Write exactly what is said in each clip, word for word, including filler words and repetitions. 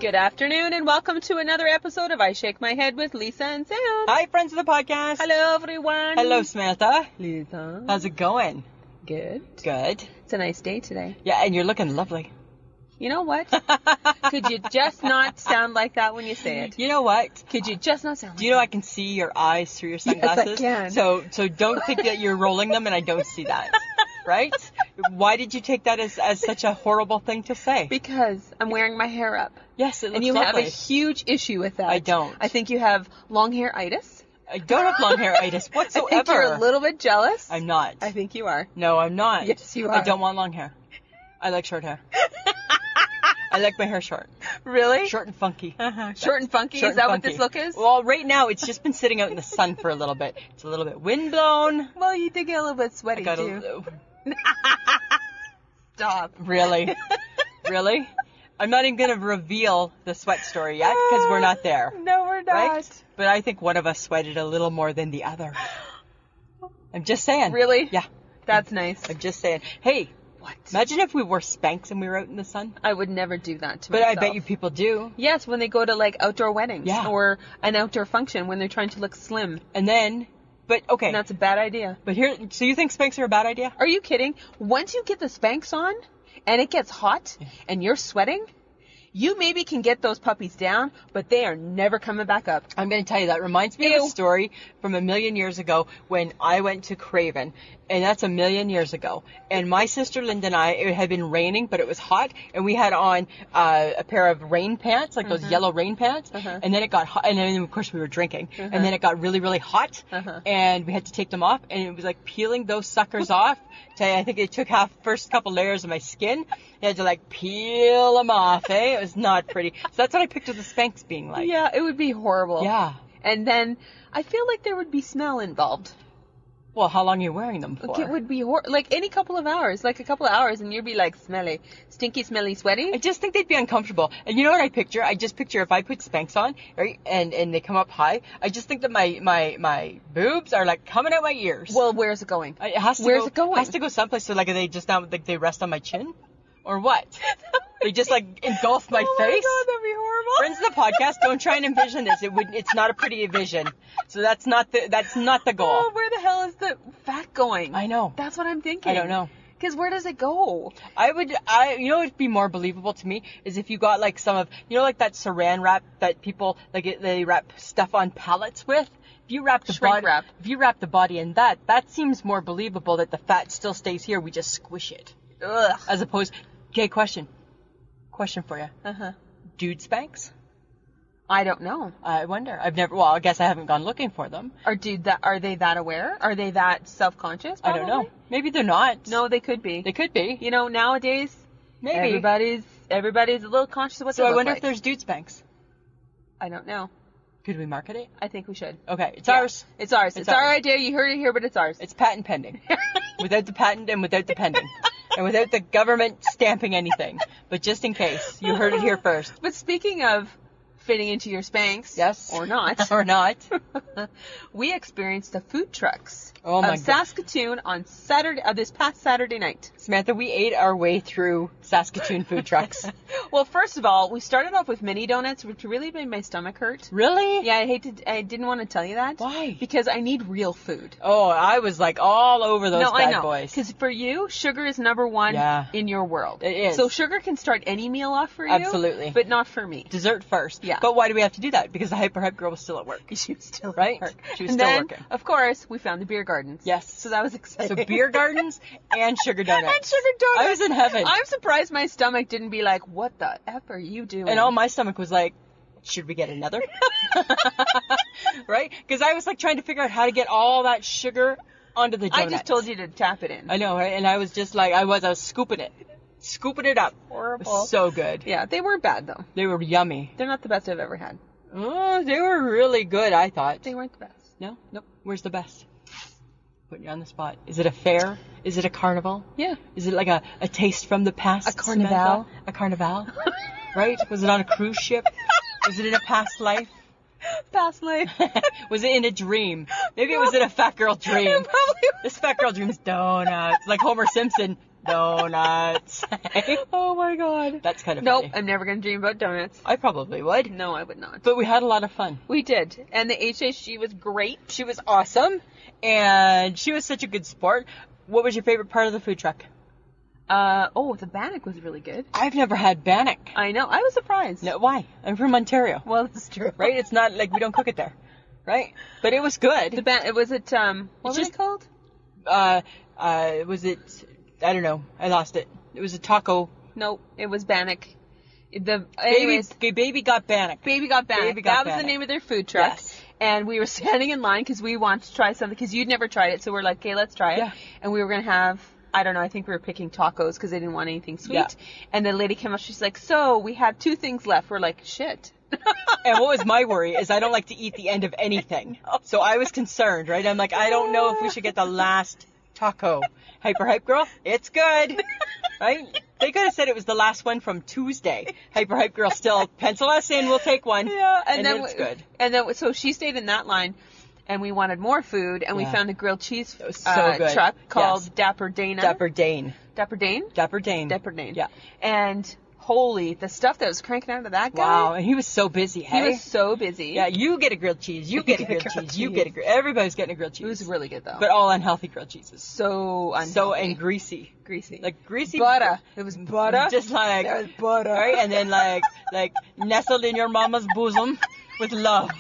Good afternoon and welcome to another episode of I Shake My Head with Lisa and Sam. Hi, friends of the podcast. Hello, everyone. Hello, Samantha. Lisa. How's it going? Good. Good. It's a nice day today. Yeah, and you're looking lovely. You know what? Could you just not sound like that when you say it? You know what? Could you just not sound like Do you know I can see your eyes through your sunglasses? Yes, I can. So, so don't think that you're rolling them and I don't see that. Right? Why did you take that as, as such a horrible thing to say? Because I'm wearing my hair up. Yes, it looks And you lovely. have a huge issue with that. I don't. I think you have long hair-itis. I don't have long hair-itis whatsoever. I think you're a little bit jealous. I'm not. I think you are. No, I'm not. Yes, you are. I don't want long hair. I like short hair. I like my hair short. Really? Short and funky. Uh-huh. Short and funky? Short Is that and what funky. this look is? Well, right now it's just been sitting out in the sun for a little bit. It's a little bit windblown. Well, you did get a little bit sweaty, I got too. a, Stop. Really? Really? I'm not even going to reveal the sweat story yet because we're not there. No, we're not. Right? But I think one of us sweated a little more than the other. I'm just saying. Really? Yeah. That's nice. I'm just saying. Hey, What? imagine if we wore Spanx and we were out in the sun. I would never do that to But myself. I bet you people do. Yes, when they go to, like, outdoor weddings. Yeah. Or an outdoor function when they're trying to look slim. And then, but okay. And that's a bad idea. But here, so you think Spanx are a bad idea? Are you kidding? Once you get the Spanx on and it gets hot and you're sweating, you maybe can get those puppies down, but they are never coming back up. I'm going to tell you, that reminds me Ew. of a story from a million years ago when I went to Craven. And that's a million years ago. And my sister Linda and I, it had been raining, but it was hot. And we had on uh, a pair of rain pants, like those yellow rain pants. Uh-huh. And then it got hot. And then, of course, we were drinking. Uh-huh. And then it got really, really hot. Uh-huh. And we had to take them off. And it was like peeling those suckers off. To, I think it took half, first couple layers of my skin. You had to like peel them off, eh? It was not pretty. So that's what I pictured the Spanx being like. Yeah, it would be horrible. Yeah. And then I feel like there would be smell involved. Well, how long are you wearing them for? Like it would be hor- like any couple of hours, like a couple of hours, and you'd be like smelly, stinky, smelly, sweaty. I just think they'd be uncomfortable. And you know what I picture? I just picture if I put Spanx on, right, and, and they come up high, I just think that my, my, my boobs are like coming out my ears. Well, where's it going? I- it has to where's go, it going? It has to go someplace so like they just now like they rest on my chin, or what? They just like engulf my oh face. Oh my God, that'd be horrible. Friends of the podcast, don't try and envision this. It would. It's not a pretty vision. So that's not the. That's not the goal. Oh, where the hell is the fat going? I know. That's what I'm thinking. I don't know. Because where does it go? I would, I, you know what would be more believable to me is if you got like some of, you know, like that saran wrap that people, like it, they wrap stuff on pallets with. If you wrap the Shrink body, wrap. if you wrap the body in that, that seems more believable that the fat still stays here. We just squish it. Ugh. As opposed, okay, question. Question for you. Uh-huh. Dude Spanx? I don't know. I wonder. I've never, well, I guess I haven't gone looking for them. Or dude, that are they that aware? Are they that self-conscious? I don't know. probably? Maybe they're not. No, they could be. They could be. You know, nowadays, Maybe. everybody's everybody's a little conscious of what So they I look wonder like. if there's Dude Spanx. I don't know. Could we market it? I think we should. Okay, it's Yeah. ours. It's ours. It's, It's our ours. idea. You heard it here, but it's ours. It's patent pending. Without the patent and without the pending. And without the government stamping anything. But just in case, you heard it here first. But speaking of fitting into your Spanx, Yes. or not, Or not. we experienced the food trucks Oh my of Saskatoon on Saturday, uh, this past Saturday night. Samantha, we ate our way through Saskatoon food trucks. Well, first of all, we started off with mini donuts, which really made my stomach hurt. Really? Yeah, I hate to, I didn't want to tell you that. Why? Because I need real food. Oh, I was like all over those no, bad I know. boys. Because for you, sugar is number one Yeah. in your world. It is. So sugar can start any meal off for you. Absolutely. But not for me. Dessert first. Yeah. But why do we have to do that? Because the hyper hype girl was still at work. She was still Right? at work. She was and still then, working. Of course, we found the beer gardens. Yes. So that was exciting. So beer gardens and sugar donuts. and sugar donuts. I was in heaven. I'm surprised my stomach didn't be like, what the F are you doing? And all my stomach was like, should we get another? Right? Because I was like trying to figure out how to get all that sugar onto the I donuts. just told you to tap it in. I know, right? And I was just like, I was, I was scooping it. Scooping it up. It Horrible. was so good. Yeah, they weren't bad though. They were yummy. They're not the best I've ever had. Oh, they were really good, I thought. They weren't the best. No? Nope. Where's the best? Putting you on the spot. Is it a fair? Is it a carnival? Yeah. Is it like a, a taste from the past? A carnival? Samantha? A carnival? Right? Was it on a cruise ship? Was it in a past life? Past life. Was it in a dream? Maybe it was in a fat girl dream. It probably was. This fat girl dreams donuts. Like Homer Simpson. Donuts. Oh my god. That's kind of Nope, funny. I'm never gonna dream about donuts. I probably would. No, I would not. But we had a lot of fun. We did. And the H H G was great. She was awesome, and she was such a good sport. What was your favorite part of the food truck? Uh, oh, the bannock was really good. I've never had bannock. I know. I was surprised. No, why? I'm from Ontario. Well, that's true. Right? It's not like we don't cook it there. Right? But it was good. The ban- was it, um, what It's was just- it called? Uh, uh, was it, I don't know. I lost it. It was a taco. No, it was bannock. The, Baby, anyways, baby got bannock. Baby got bannock. Baby got that was bannock. the name of their food truck. Yes. And we were standing in line because we wanted to try something because you'd never tried it. So we're like, okay, let's try it. Yeah. And we were going to have, I don't know, I think we were picking tacos because they didn't want anything sweet. Yeah. And the lady came up, she's like, so we have two things left. We're like, shit. And what was my worry is I don't like to eat the end of anything. So I was concerned, right? I'm like, I don't know if we should get the last taco. Hyper Hype Girl, it's good. Right? They could have said it was the last one from Tuesday. Hyper Hype Girl still, pencil us in, we'll take one. Yeah, And, and, then it's we- good. And then so she stayed in that line, and we wanted more food, and we Yeah. found a grilled cheese It was so uh, good. truck called Yes. Dapper Dana. Dapper Dane. Dapper Dane. Dapper Dane. Dapper Dane. Yeah. And holy, the stuff that was cranking out of that guy. Wow, and he was so busy, He hey? was so busy. Yeah, you get a grilled cheese, you get a grilled cheese, you get a grilled everybody's getting a grilled cheese. It was really good though. But all unhealthy grilled cheeses. so unhealthy. So, and greasy. greasy. Like greasy. butter. It was butter. Just like, There was butter. right? And then like, like nestled in your mama's bosom with love.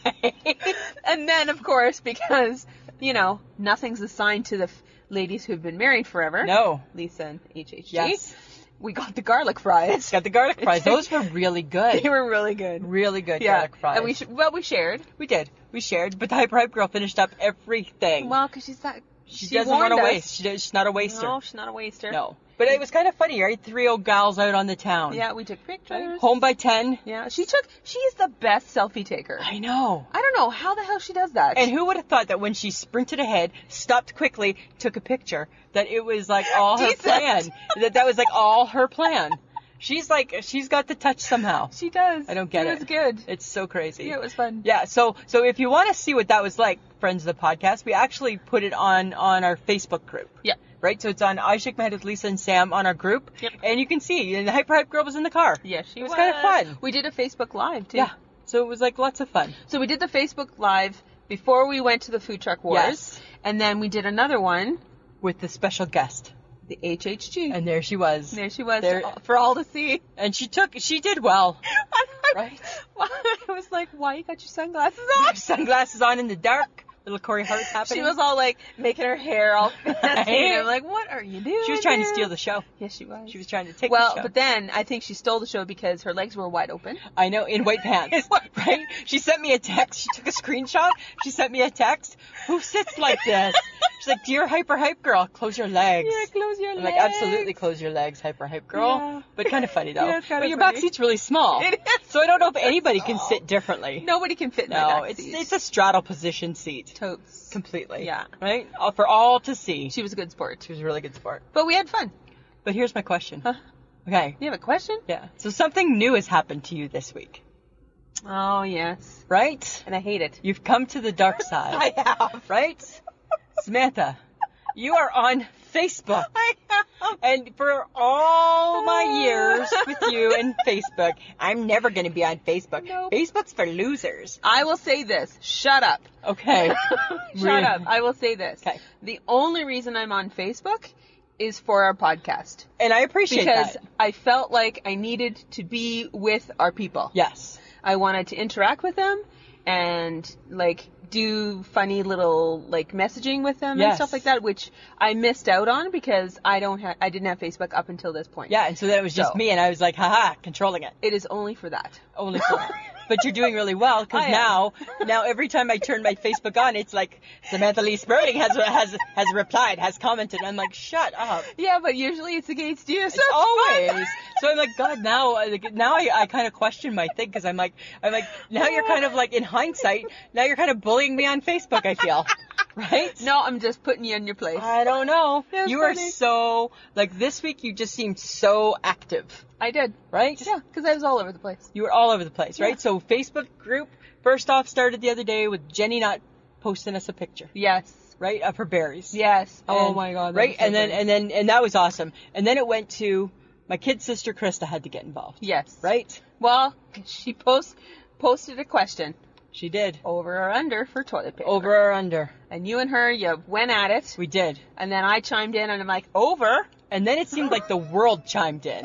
And then of course, because you know nothing's assigned to the f- ladies who've been married forever. No. Lisa and H H G. Yes. We got the garlic fries. Got the garlic fries. Those were really good. They were really good. Really good Yeah. garlic fries. And we sh- well we shared. We did. We shared, but the Hyper Hype Girl finished up everything. Well, because she's that. she, doesn't want warned to us. waste. She does, she's not a waster. No, she's not a waster. No. But it was kind of funny, right? Three old gals out on the town. Yeah, we took pictures. Home by ten. Yeah, she took. She is the best selfie taker. I know. I don't know how the hell she does that. And who would have thought that when she sprinted ahead, stopped quickly, took a picture, that it was like all her Decent. plan. That that was like all her plan. She's like, she's got the touch somehow. she does. I don't get it. it. It was good. It's so crazy. Yeah, it was fun. Yeah, so so if you want to see what that was like, friends of the podcast, we actually put it on on our Facebook group. Yeah. Right? So it's on I Shake My Head with Lisa and Sam on our group. Yep. And you can see, and the Hyper Hype Girl was in the car. Yeah, she It was kind of fun. We did a Facebook Live too. Yeah. So it was like lots of fun. So we did the Facebook Live before we went to the Food Truck Wars. Yes. And then we did another one, With the special guest. the H H G. And there she was. there she was There- for all to see. And she took, she did well. Right? I was like, why you got your sunglasses Her on? sunglasses on in the dark. Little Corey Hart happening. She was all like making her hair all fancy. Right. And I'm like, what are you doing? She was trying to here? steal the show. Yes, she was. She was trying to take well, the show. but then I think she stole the show because her legs were wide open. I know, in white pants. Right? She sent me a text. She took a screenshot. She sent me a text. Who sits like this? She's like, dear Hyper Hype Girl, close your legs. Yeah, close your I'm legs. like, absolutely close your legs, Hyper Hype Girl. Yeah. But kind of funny, though. Yeah, it's kinda but your funny. back seat's really small. It is So I don't know if anybody can sit differently. Nobody can fit in my No, back it's seat. it's a straddle position seat. Totes. Completely. Yeah. Right? All, for all to see. She was a good sport. She was a really good sport. But we had fun. But here's my question. Huh? Okay. You have a question? Yeah. So something new has happened to you this week, Oh, yes. right? And I hate it. You've come to the dark side. I have. Right? Samantha, you are on Facebook. I have. And for all my years with you and Facebook, I'm never going to be on Facebook. Nope. Facebook's for losers. I will say this. Shut up. Okay. Shut Really? up. I will say this. Okay. The only reason I'm on Facebook is for our podcast. And I appreciate Because that. I felt like I needed to be with our people. Yes. I wanted to interact with them and like do funny little like messaging with them and Yes. stuff like that, which I missed out on because I don't have I didn't have Facebook up until this point. Yeah, and so then it was just So. me, and I was like, haha, controlling it. It is only for that. Only for that. But you're doing really well, because I am. now, now every time I turn my Facebook on, it's like, Samantha Lee Sperling has has has replied, has commented. I'm like, shut up. Yeah, but usually it's against you. So It's it's always. fun. So I'm like, God, now, like, now I, I kind of question my thing, because I'm like, I'm like, now you're kind of like, in hindsight, now you're kind of bullying me on Facebook, I feel. Right? No, I'm just putting you in your place. I don't know. That's You are funny. so, like, this week you just seemed so active, I did. right? Yeah, because I was all over the place. You were all over the place, right? Yeah. So Facebook group, first off, started the other day with Jenny not posting us a picture. Yes. right, of her berries. Yes. Oh And- my God. that Right, was so and then good. and then and that was awesome. And then it went to my kid's sister Krista had to get involved. Yes. Right? Well, she post posted a question. She did. Over or under for toilet paper. Over or under? And you and her, you went at it. We did. And then I chimed in and I'm like, over. And then it seemed like the world chimed in.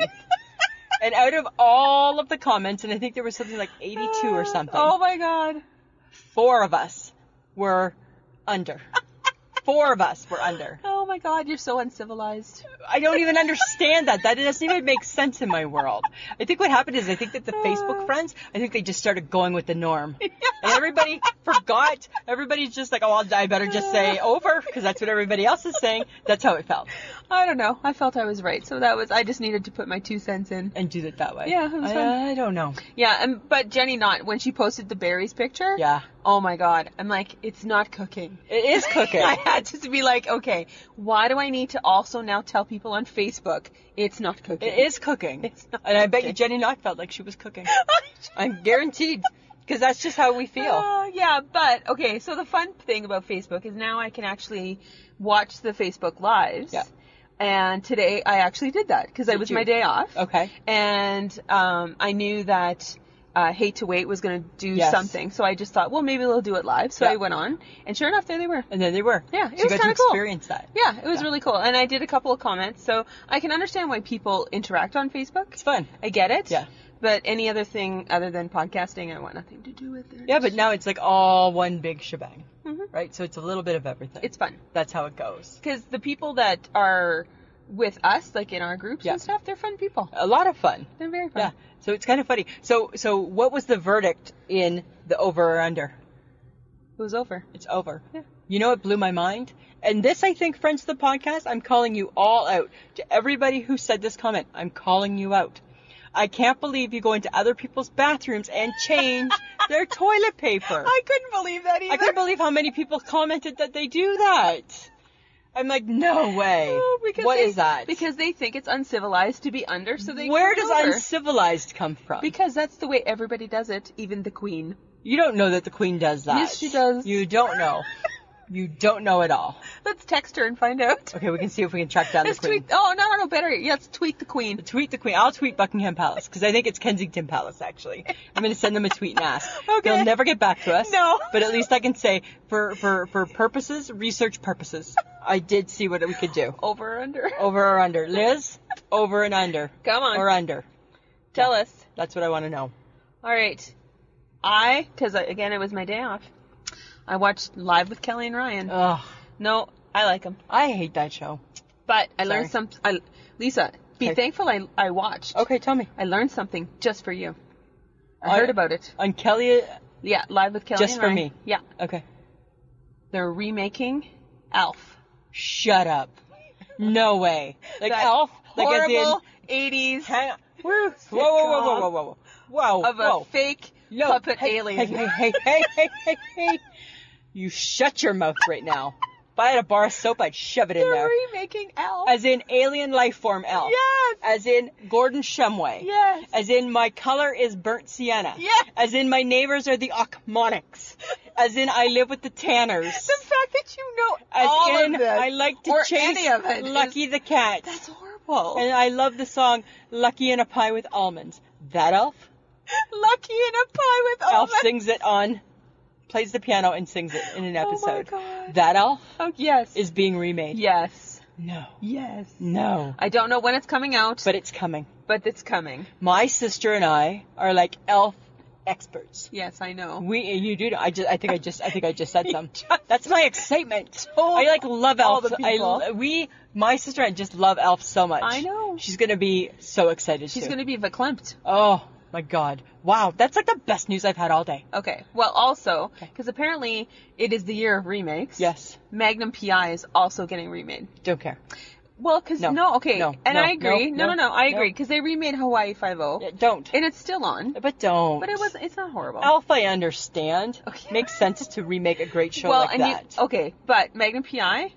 And out of all of the comments, and I think there was something like eighty-two or something, Oh my God. four of us were under. Four of us were under. Oh my God, you're so uncivilized. I don't even understand that. That doesn't even make sense in my world. I think what happened is I think that the Facebook friends, I think they just started going with the norm. And everybody forgot. Everybody's just like, oh, I'll, I better just say over because that's what everybody else is saying. That's how it felt. I don't know. I felt I was right. So that was, I just needed to put my two cents in. And do it that way. Yeah, it was I, fun. I don't know. Yeah, and, but Jenny not, when she posted the berries picture. Yeah. Oh my God. I'm like, it's not cooking. It is cooking. I had to be like, okay, why do I need to also now tell people on Facebook it's not cooking? It is cooking. It's not and I bet you cooking. Jenny Knock felt like she was cooking. I'm guaranteed. Because that's just how we feel. Uh, yeah, but, okay, so the fun thing about Facebook is now I can actually watch the Facebook Lives. Yeah. And today I actually did that because it Did was you? my day off. Okay. And um, I knew that uh, Hate to Wait was going to do Yes. something. So I just thought, well, maybe they'll do it live. So Yeah. I went on. And sure enough, there they were. And then they were. Yeah, it so was you got to kinda cool. experience that. Yeah, it was Yeah. really cool. And I did a couple of comments. So I can understand why people interact on Facebook. It's fun. I get it. Yeah. But any other thing other than podcasting, I want nothing to do with it. Yeah, but now it's like all one big shebang. Mhm. Right? So it's a little bit of everything. It's fun. That's how it goes. Because the people that are with us, like in our groups Yeah. and stuff, they're fun people. A lot of fun. They're very fun. Yeah. So it's kind of funny. So so what was the verdict in the over or under? It was over. It's over. Yeah. You know what blew my mind? And this, I think, friends of the podcast, I'm calling you all out. To everybody who said this comment, I'm calling you out. I can't believe you go into other people's bathrooms and change their toilet paper. I couldn't believe that either. I can't believe how many people commented that they do that. I'm like, no way. Oh, because What they, is that? Because they think it's uncivilized to be under, so they Where go does over. uncivilized come from? Because that's the way everybody does it, even the queen. You don't know that the queen does that. Yes, she does. You don't know. You don't know at all. Let's text her and find out. Okay, we can see if we can track down Let's the queen. tweet. Oh, no, no, no, better. Let's tweet the queen. Tweet the queen. I'll tweet Buckingham Palace because I think it's Kensington Palace, actually. I'm going to send them a tweet and ask. Okay. They'll never get back to us. No. But at least I can say, for, for, for purposes, research purposes, I did see what we could do. Over or under? Over or under? Liz? Over and under. Come on. Or under. Tell us. That's what I want to know. All right. I, because again, it was my day off. I watched Live with Kelly and Ryan. Ugh. No, I like them. I hate that show. But I learned some. I, Lisa, be Okay. thankful I, I watched. Okay, tell me. I learned something just for you. I I- heard about it. On Kelly... Yeah, Live with Kelly Just and for Ryan. me. Yeah. Okay. They're remaking Alf. Shut up. No way. Like That Elf? Like as in... Horrible eighties Hang on. Whoa, whoa, whoa, whoa, whoa, whoa. Whoa, of a whoa. fake No. puppet hey, alien. Hey, hey, hey, hey, hey, hey. You shut your mouth right now. If I had a bar of soap, I'd shove it in They're there. remaking Alf. As in alien life form Elf. Yes. As in Gordon Shumway. Yes. As in my color is burnt sienna. Yes. As in my neighbors are the Ochmonics. As in I live with the Tanners. The fact that you know As all in of this, I like to or chase any of it, Lucky is- the cat. That's horrible. And I love the song Lucky in a Pie with Almonds. That Elf? Lucky in a pie with Elf almonds. sings it on, plays the piano and sings it in an Oh my episode. God. That Elf Oh, yes. is being remade. Yes. No. Yes. No. I don't know when it's coming out, But it's coming. but it's coming. My sister and I are like Elf experts. Yes, I know. We, you do. I just, I think I just, I think I just said You some. just That's my excitement. told I like love all Elf. the people. I, we, my sister and I just love Elf so much. I know. She's gonna be so excited. She's too. going to be verklempt. Oh my God! Wow, that's like the best news I've had all day. Okay. Well, also, Okay. because apparently it is the year of remakes. Yes. Magnum P I is also getting remade. Don't care. Well, because No. no, okay, No. and No. I agree. No. No, no, no, I No. agree because they remade Hawaii Five O, Yeah, don't. and it's still on. But don't. But it was, it's not horrible. Elf, I understand. Okay. Makes sense to remake a great show well, like and that. You, okay, but Magnum P I,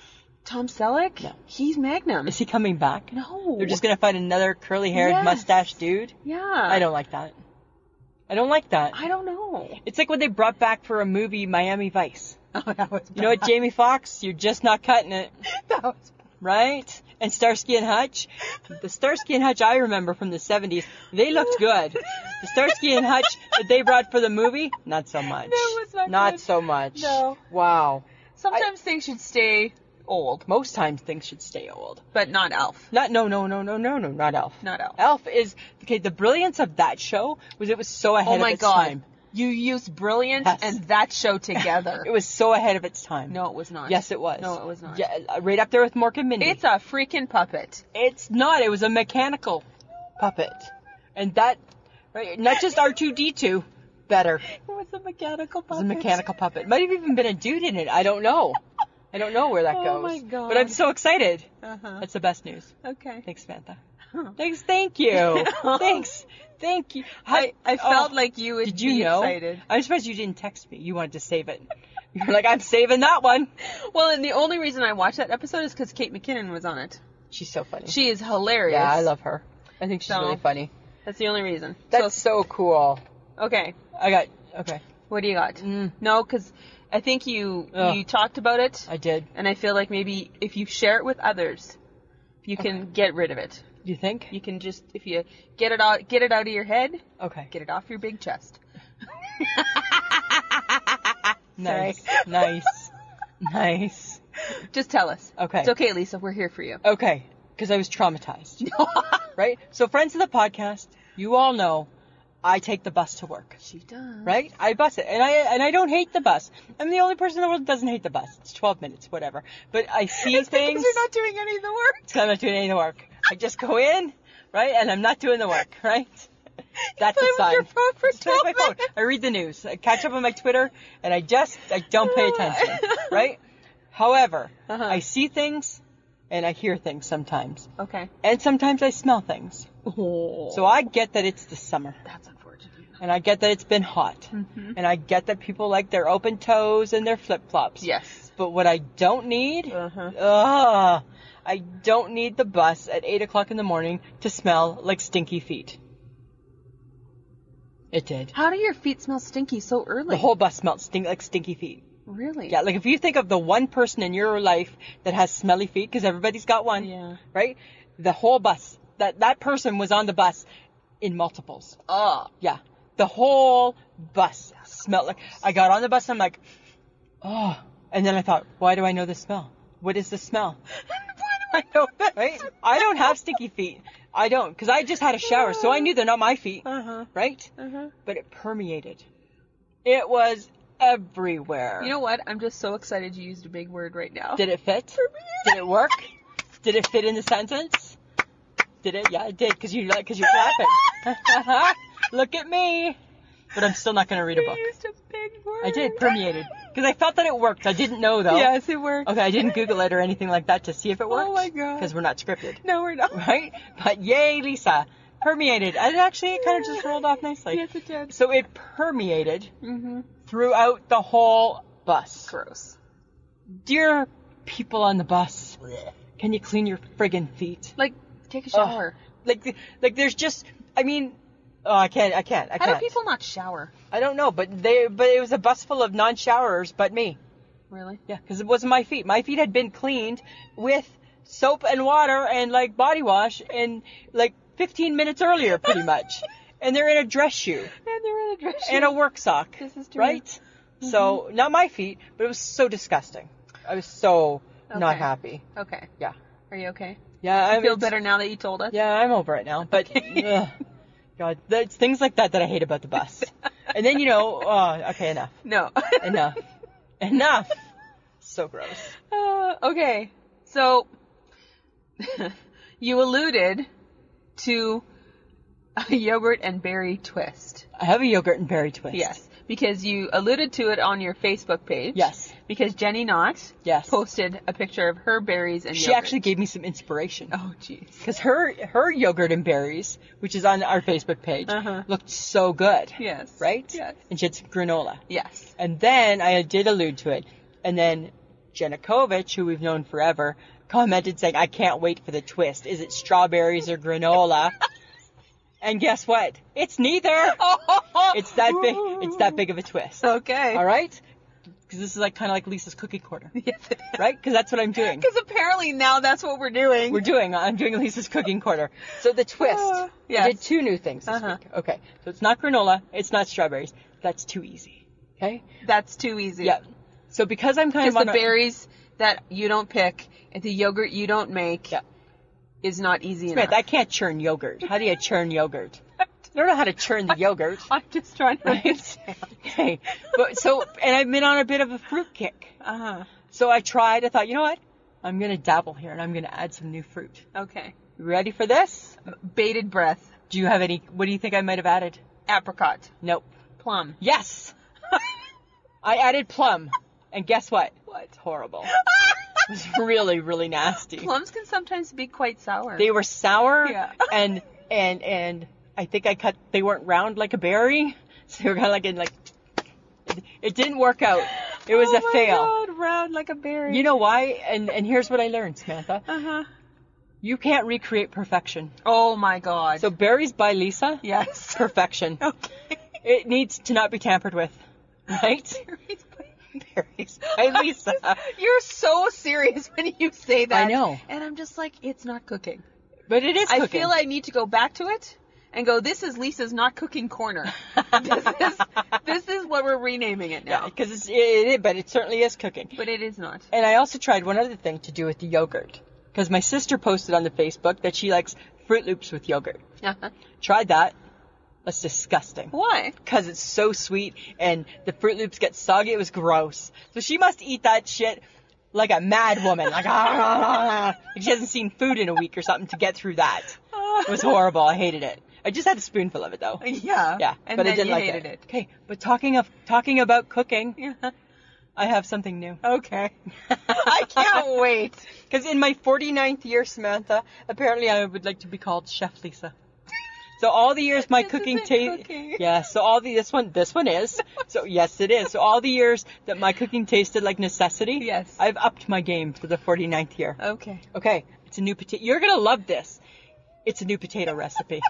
Tom Selleck, No. he's Magnum. Is he coming back? No. They're just gonna find another curly-haired, Yes. mustache dude. Yeah. I don't like that. I don't like that. I don't know. It's like when they brought back for a movie Miami Vice. Oh, that was bad. You know what, Jamie Foxx? You're just not cutting it. That was bad. Right? And Starsky and Hutch. The Starsky and Hutch I remember from the seventies, they looked good. The Starsky and Hutch that they brought for the movie, not so much. No, it was not Not good. so much. No. Wow. Sometimes things should stay old, Most times things should stay old. but not Elf. Not, no, no, no, no, no, no, not Elf. Not Elf. Elf is, okay, the brilliance of that show was it was so ahead Oh of my its God. time. You used Brilliant Yes. and that show together. It was so ahead of its time. No, it was not. Yes, it was. No, it was not. Yeah, right up there with Mork and Mindy. It's a freaking puppet. It's not. It was a mechanical puppet. And that, right, not just R two D two, better. It It was a mechanical puppet. was a mechanical puppet. Might have even been a dude in it. I don't know. I don't know where that Oh goes. my God. But I'm so excited. Uh-huh. That's the best news. Okay. Thanks, Samantha. Huh. Thanks, thank you. Thanks, thank you. I, I oh, felt like you would Did you be know? excited. I'm surprised you didn't text me. You wanted to save it. You're like, I'm saving that one. Well, and the only reason I watched that episode is because Kate McKinnon was on it. She's so funny. She is hilarious. yeah, I love her. I think she's So- really funny. That's the only reason. That's so cool. So, okay. I got, okay. What do you got? Mm. No, because I think you Ugh. you talked about it, I did. and I feel like maybe if you share it with others, you can Okay. get rid of it. You think? You can just if you get it out get it out of your head, Okay. get it off your big chest. Nice. Nice. Nice. Just tell us. Okay. It's okay, Lisa. We're here for you. Okay. Because I was traumatized. Right? So, friends of the podcast, you all know I take the bus to work. She does. Right? I bus it. And I and I don't hate the bus. I'm the only person in the world that doesn't hate the bus. It's twelve minutes, whatever. But I see It's things. because you're not doing any of the work. It's 'cause I'm not doing any of the work. I just go in, right? And I'm not doing the work, right? That's play a with sign. your phone for Just play with my twelve phone. I read the news. I catch up on my Twitter, and I just, I don't pay attention, right? However, Uh-huh. I see things, and I hear things sometimes. Okay. And sometimes I smell things. Oh. So I get that it's the summer. That's unfortunate. And I get that it's been hot. Mhm. And I get that people like their open toes and their flip-flops. Yes. But what I don't need, Uh-huh. ugh, I don't need the bus at eight o'clock in the morning to smell like stinky feet. It did. How do your feet smell stinky so early? The whole bus smelled stink like stinky feet. Really? Yeah, like if you think of the one person in your life that has smelly feet, because everybody's got one, Yeah. right? The whole bus, that, that person was on the bus in multiples. Oh. Yeah. The whole bus smelled like, I got on the bus and I'm like, oh. And then I thought, why do I know this smell? What is this smell? I know that. Right? I don't have stinky feet. I don't, because I just had a shower, so I knew they're not my feet. Uh-huh. Right? Uh-huh. But it permeated. It was everywhere. You know what? I'm just so excited you used a big word right now. Did it fit? Did it work? Did it fit in the sentence? Did it? Yeah, it did, because you, because you're clapping. Look at me. But I'm still not going to read a book. You used a big word. I did, permeated. Because I thought that it worked. I didn't know, though. Yes, it worked. Okay, I didn't Google it or anything like that to see if it worked. Oh my God. Because we're not scripted. No, we're not. Right? But yay, Lisa. Permeated. And it actually kind of just rolled off nicely. Yes, it did. So it permeated Mm-hmm. throughout the whole bus. Gross. Dear people on the bus, can you clean your friggin' feet? Like, take a shower. Like, like there's just, I mean, oh, I can't, I can't, I How can't. do people not shower? I don't know, but they, but it was a bus full of non-showerers, but me. Really? Yeah, because it wasn't my feet. My feet had been cleaned with soap and water and like body wash and like fifteen minutes earlier, pretty much. And they're in a dress shoe And they're in a dress and a work sock. This is true. Right? So not my feet, but it was so disgusting. I was so not Okay. happy. Okay. Yeah. Are you okay? Yeah, I I feel it's- better now that you told us? Yeah, I'm over it now. But ugh, God, it's things like that that I hate about the bus. And then you know, oh, okay, enough, No. enough, enough. So gross. Uh, okay. So, you alluded to a yogurt and berry twist. I have a yogurt and berry twist. Yes. Because you alluded to it on your Facebook page. Yes. Because Jenny Knox Yes. posted a picture of her berries and She yogurt. actually gave me some inspiration. Oh, jeez. Because her her yogurt and berries, which is on our Facebook page, Uh-huh. looked so good. Yes. Right? Yes. And she had some granola. Yes. And then I did allude to it. And then Janakovich, who we've known forever, commented saying, I can't wait for the twist. Is it strawberries or granola? And guess what? It's neither. It's that big. It's that big of a twist. Okay. All right? because this is like kind of like Lisa's cooking corner, Yes, it is. right? Because that's what I'm doing. Because apparently now that's what we're doing. We're doing. I'm doing Lisa's cooking corner. So the twist. Uh, I yes. did two new things this Uh-huh. week. Okay. So it's not granola. It's not strawberries. That's too easy. Okay. That's too easy. Yeah. So because I'm kind Because of on the a- berries that you don't pick and the yogurt you don't make Yeah. is not easy Smith, enough. I can't churn yogurt. How do you churn yogurt? I don't know how to churn the yogurt. I'm just trying to Right? understand. Okay. But so, and I've been on a bit of a fruit kick. Uh-huh. So I tried. I thought, you know what? I'm gonna dabble here and I'm gonna add some new fruit. Okay. You ready for this? Bated breath. Do you have any? What do you think I might have added? Apricot. Nope. Plum. Yes. I added plum, and guess what? What? It's horrible. It was really, really nasty. Plums can sometimes be quite sour. They were sour, Yeah. and and and I think I cut. They weren't round like a berry, so they were kind of like in like. It, it didn't work out. It was oh a my fail. God, round like a berry. You know why? And and here's what I learned, Samantha. Uh-huh. You can't recreate perfection. Oh my God. So berries by Lisa, yes. perfection. Okay. It needs to not be tampered with, right? Berries by- Berries by Lisa. You're so serious when you say that. I know. And I'm just like, it's not cooking. But it is I cooking. feel I need to go back to it and go, this is Lisa's not cooking corner. this is this is what we're renaming it now. because it's it, it, but it certainly is cooking. But it is not. And I also tried one other thing to do with the yogurt, because my sister posted on the Facebook that she likes Fruit Loops with yogurt. Uh-huh. Tried that. That's disgusting. Why? Because it's so sweet and the Fruit Loops get soggy. It was gross. So she must eat that shit like a mad woman. Like, ah, ah, ah. Like she hasn't seen food in a week or something to get through that. It was horrible. I hated it. I just had a spoonful of it though. Yeah. Yeah, And but then I didn't you like hated it. it. Okay, but talking of talking about cooking, Yeah. I have something new. Okay. I can't wait. Because in my forty-ninth year, Samantha, apparently I would like to be called Chef Lisa. So all the years my This cooking isn't taste, cooking. yeah. So all the this one, this one is. So yes, it is. So all the years that my cooking tasted like necessity, Yes. I've upped my game for the forty-ninth year. Okay. Okay, it's a new potato. You're gonna love this. It's a new potato recipe.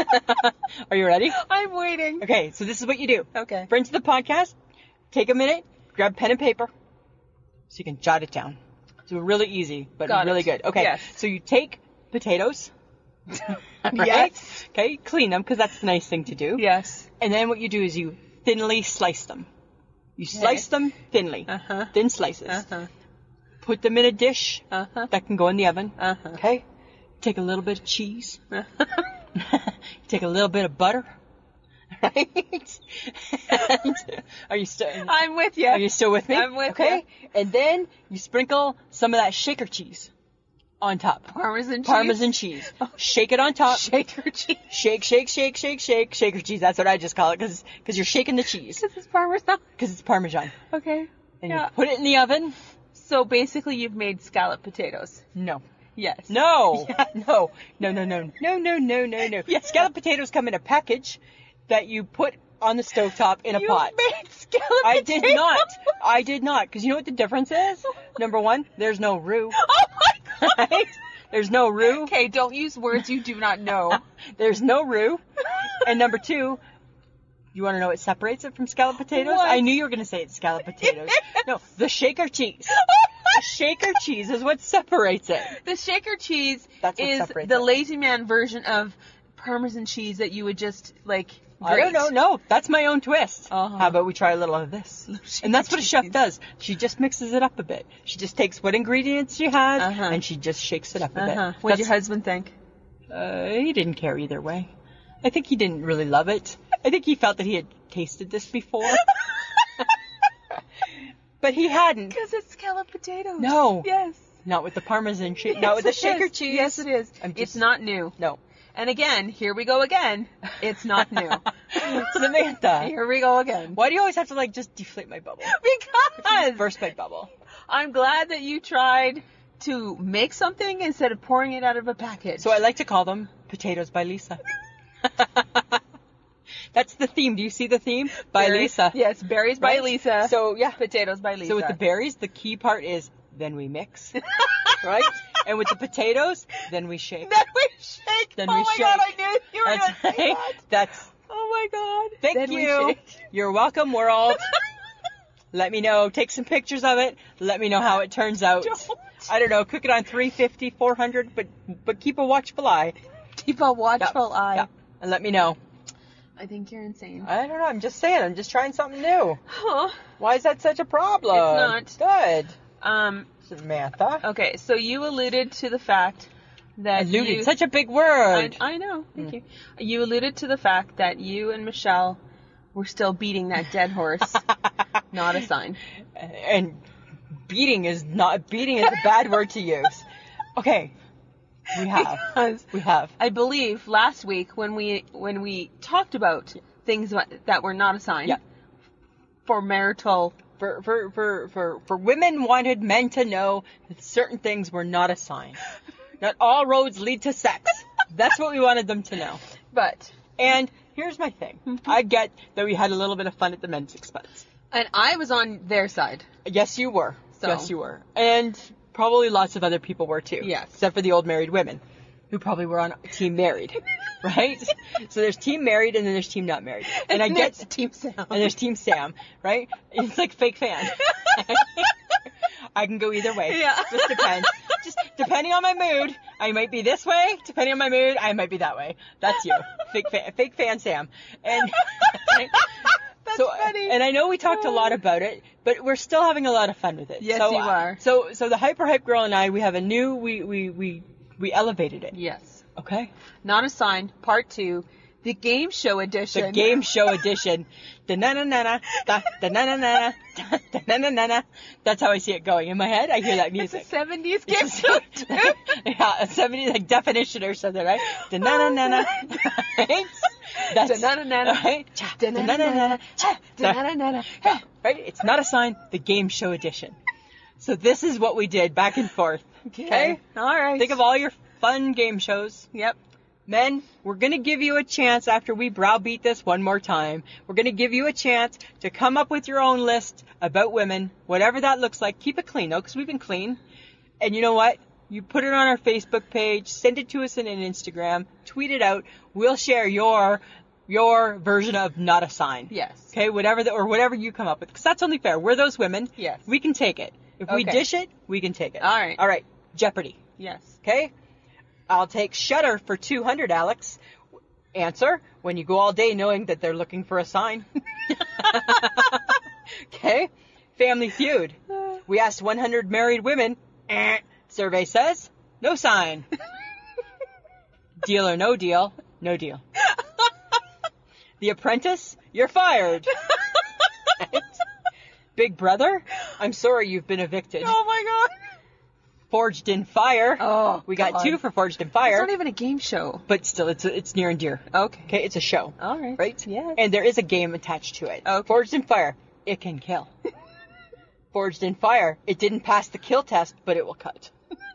Are you ready? I'm waiting. Okay, so this is what you do. Okay. Friends of the podcast, take a minute, grab pen and paper, so you can jot it down. It's really easy, but Got really it. good. Okay, Yes. so you take potatoes. Right? Yes. Okay, clean them because that's the nice thing to do. Yes. And then what you do is you thinly slice them. You slice them thinly, Uh-huh. thin slices. Uh-huh. Put them in a dish Uh-huh. that can go in the oven. Uh-huh. Okay. Take a little bit of cheese. Uh-huh. Take a little bit of butter. Right? And are you still? I'm with you. Are you still with me? I'm with okay. you. And then you sprinkle some of that shaker cheese on top. Parmesan cheese. Parmesan cheese. Shake it on top. Shaker cheese. Shake, shake, shake, shake, shake. Shaker cheese. That's what I just call it because because you're shaking the cheese This is Parmesan. because it's Parmesan. Okay. And Yeah. you put it in the oven. So basically you've made scallop potatoes. No. Yes. No. Yes. No. No. No. No. No. No. No. No. No. Yes. Scalloped potatoes come in a package that you put on the stovetop in a You pot. made scallop I did potatoes. not. I did not. Because you know what the difference is? Number one, there's no roux. Oh my God. Right? There's no roux. Okay, don't use words you do not know. There's no roux. And number two, you want to know what separates it from scalloped potatoes? What? I knew you were going to say it's scalloped potatoes. No, the shaker cheese. The shaker cheese is what separates it. The shaker cheese That's what is separates the it. lazy man version of Parmesan cheese that you would just like. I don't know. grate. No, that's my own twist. Uh-huh. How about we try a little of this? Shaker And that's what a chef cheese. does. She just mixes it up a bit. She just takes what ingredients she has Uh-huh. and she just shakes it up a Uh-huh. bit. What did your That's- husband think? Uh, he didn't care either way. I think he didn't really love it. I think he felt that he had tasted this before. But he hadn't. Because it's scalloped potatoes. No. Yes. Not with the Parmesan cheese. Yes, Not with the it shaker is. cheese. Yes, it is. I'm It's just- not new. No. And again, here we go again. It's not new. Samantha. Here we go again. Why do you always have to like just deflate my bubble? Because Burst my bubble. I'm glad that you tried to make something instead of pouring it out of a package. So I like to call them potatoes by Lisa. That's the theme. Do you see the theme? By Berries- Lisa. Yes, berries by Right? Lisa. So yeah. potatoes by Lisa. So with the berries, the key part is then we mix, right? And with the potatoes, then we shake. Then we shake. Then oh we my shake. God, I knew you were That's going to say right. that. That's Oh my God. thank Then we you. shake. You're welcome, world. Let me know. Take some pictures of it. Let me know how it turns out. Don't. I don't know. Cook it on three fifty, four hundred, but but keep a watchful eye. Keep a watchful Yep. eye. Yep. And let me know. I think you're insane. I don't know. I'm just saying. I'm just trying something new. Huh. Why is that such a problem? It's not. Good. Um. Samantha. Okay, so you alluded to the fact that Alluded. you... Such a big word. I, I know. Thank Mm. you. You alluded to the fact that you and Michelle were still beating that dead horse. Not a sign. And beating is not beating is a bad word to use. Okay. We have. Because We have. I believe last week when we when we talked about things that were not a sign Yeah. for marital... For, for, for, for, for women wanted men to know that certain things were not a sign. Not all roads lead to sex. That's what we wanted them to know. But... And here's my thing. I get that we had a little bit of fun at the men's expense. And I was on their side. Yes, you were. So- Yes, you were. And probably lots of other people were too. Yes. Except for the old married women, who probably were on team married. Right? So there's team married and then there's team not married. And, I get... There's Team Sam. And there's team Sam, right? It's like fake fan. I can go either way. Yeah. Just depends. Just depending on my mood, I might be this way. Depending on my mood, I might be that way. That's you. Fake fan, fake fan Sam. And That's so, funny. and I know we talked a lot about it, but we're still having a lot of fun with it. Yes, so, you uh, are. So, so the Hyper Hype Girl and I, we have a new, we, we, we, we elevated it. Yes. Okay? Not a sign. Part two. The game show edition. The game show edition. Da na na na na, da da na na na, da na na na na. That's how I see it going in my head. I hear that It's music. a seventies game It's show. a- yeah, a seventies like definition or something, right? Da na na na na. Right? That's Da-na-na-na. right. Cha, da-na-na-na. Cha, da- Right? It's not a sign. The game show edition. So this is what we did back and forth. Okay? All right. Think of all your fun game shows. Yep. Men, we're going to give you a chance after we browbeat this one more time. We're going to give you a chance to come up with your own list about women, whatever that looks like. Keep it clean, though, because we've been clean. And you know what? You put it on our Facebook page, send it to us in an Instagram, tweet it out. We'll share your your version of not a sign. Yes. Okay, whatever the, or whatever you come up with, because that's only fair. We're those women. Yes. We can take it. If we Okay. dish it, we can take it. All right. All right. Jeopardy. Yes. Okay? I'll take Shudder for two hundred, Alex. Answer, when you go all day knowing that they're looking for a sign. Okay? Family Feud. We asked one hundred married women. Eh. Survey says, no sign. Deal or no deal? No deal. The Apprentice? You're fired. Right? Big Brother? I'm sorry you've been evicted. Oh my God. Forged in Fire. Oh, we got God. two for Forged in It's Fire. not even a game show. But still, it's it's near and dear. Okay. Okay, it's a show. All right. Right? Yes. And there is a game attached to it. Okay. Forged in Fire, it can kill. Forged in Fire, it didn't pass the kill test, but it will cut.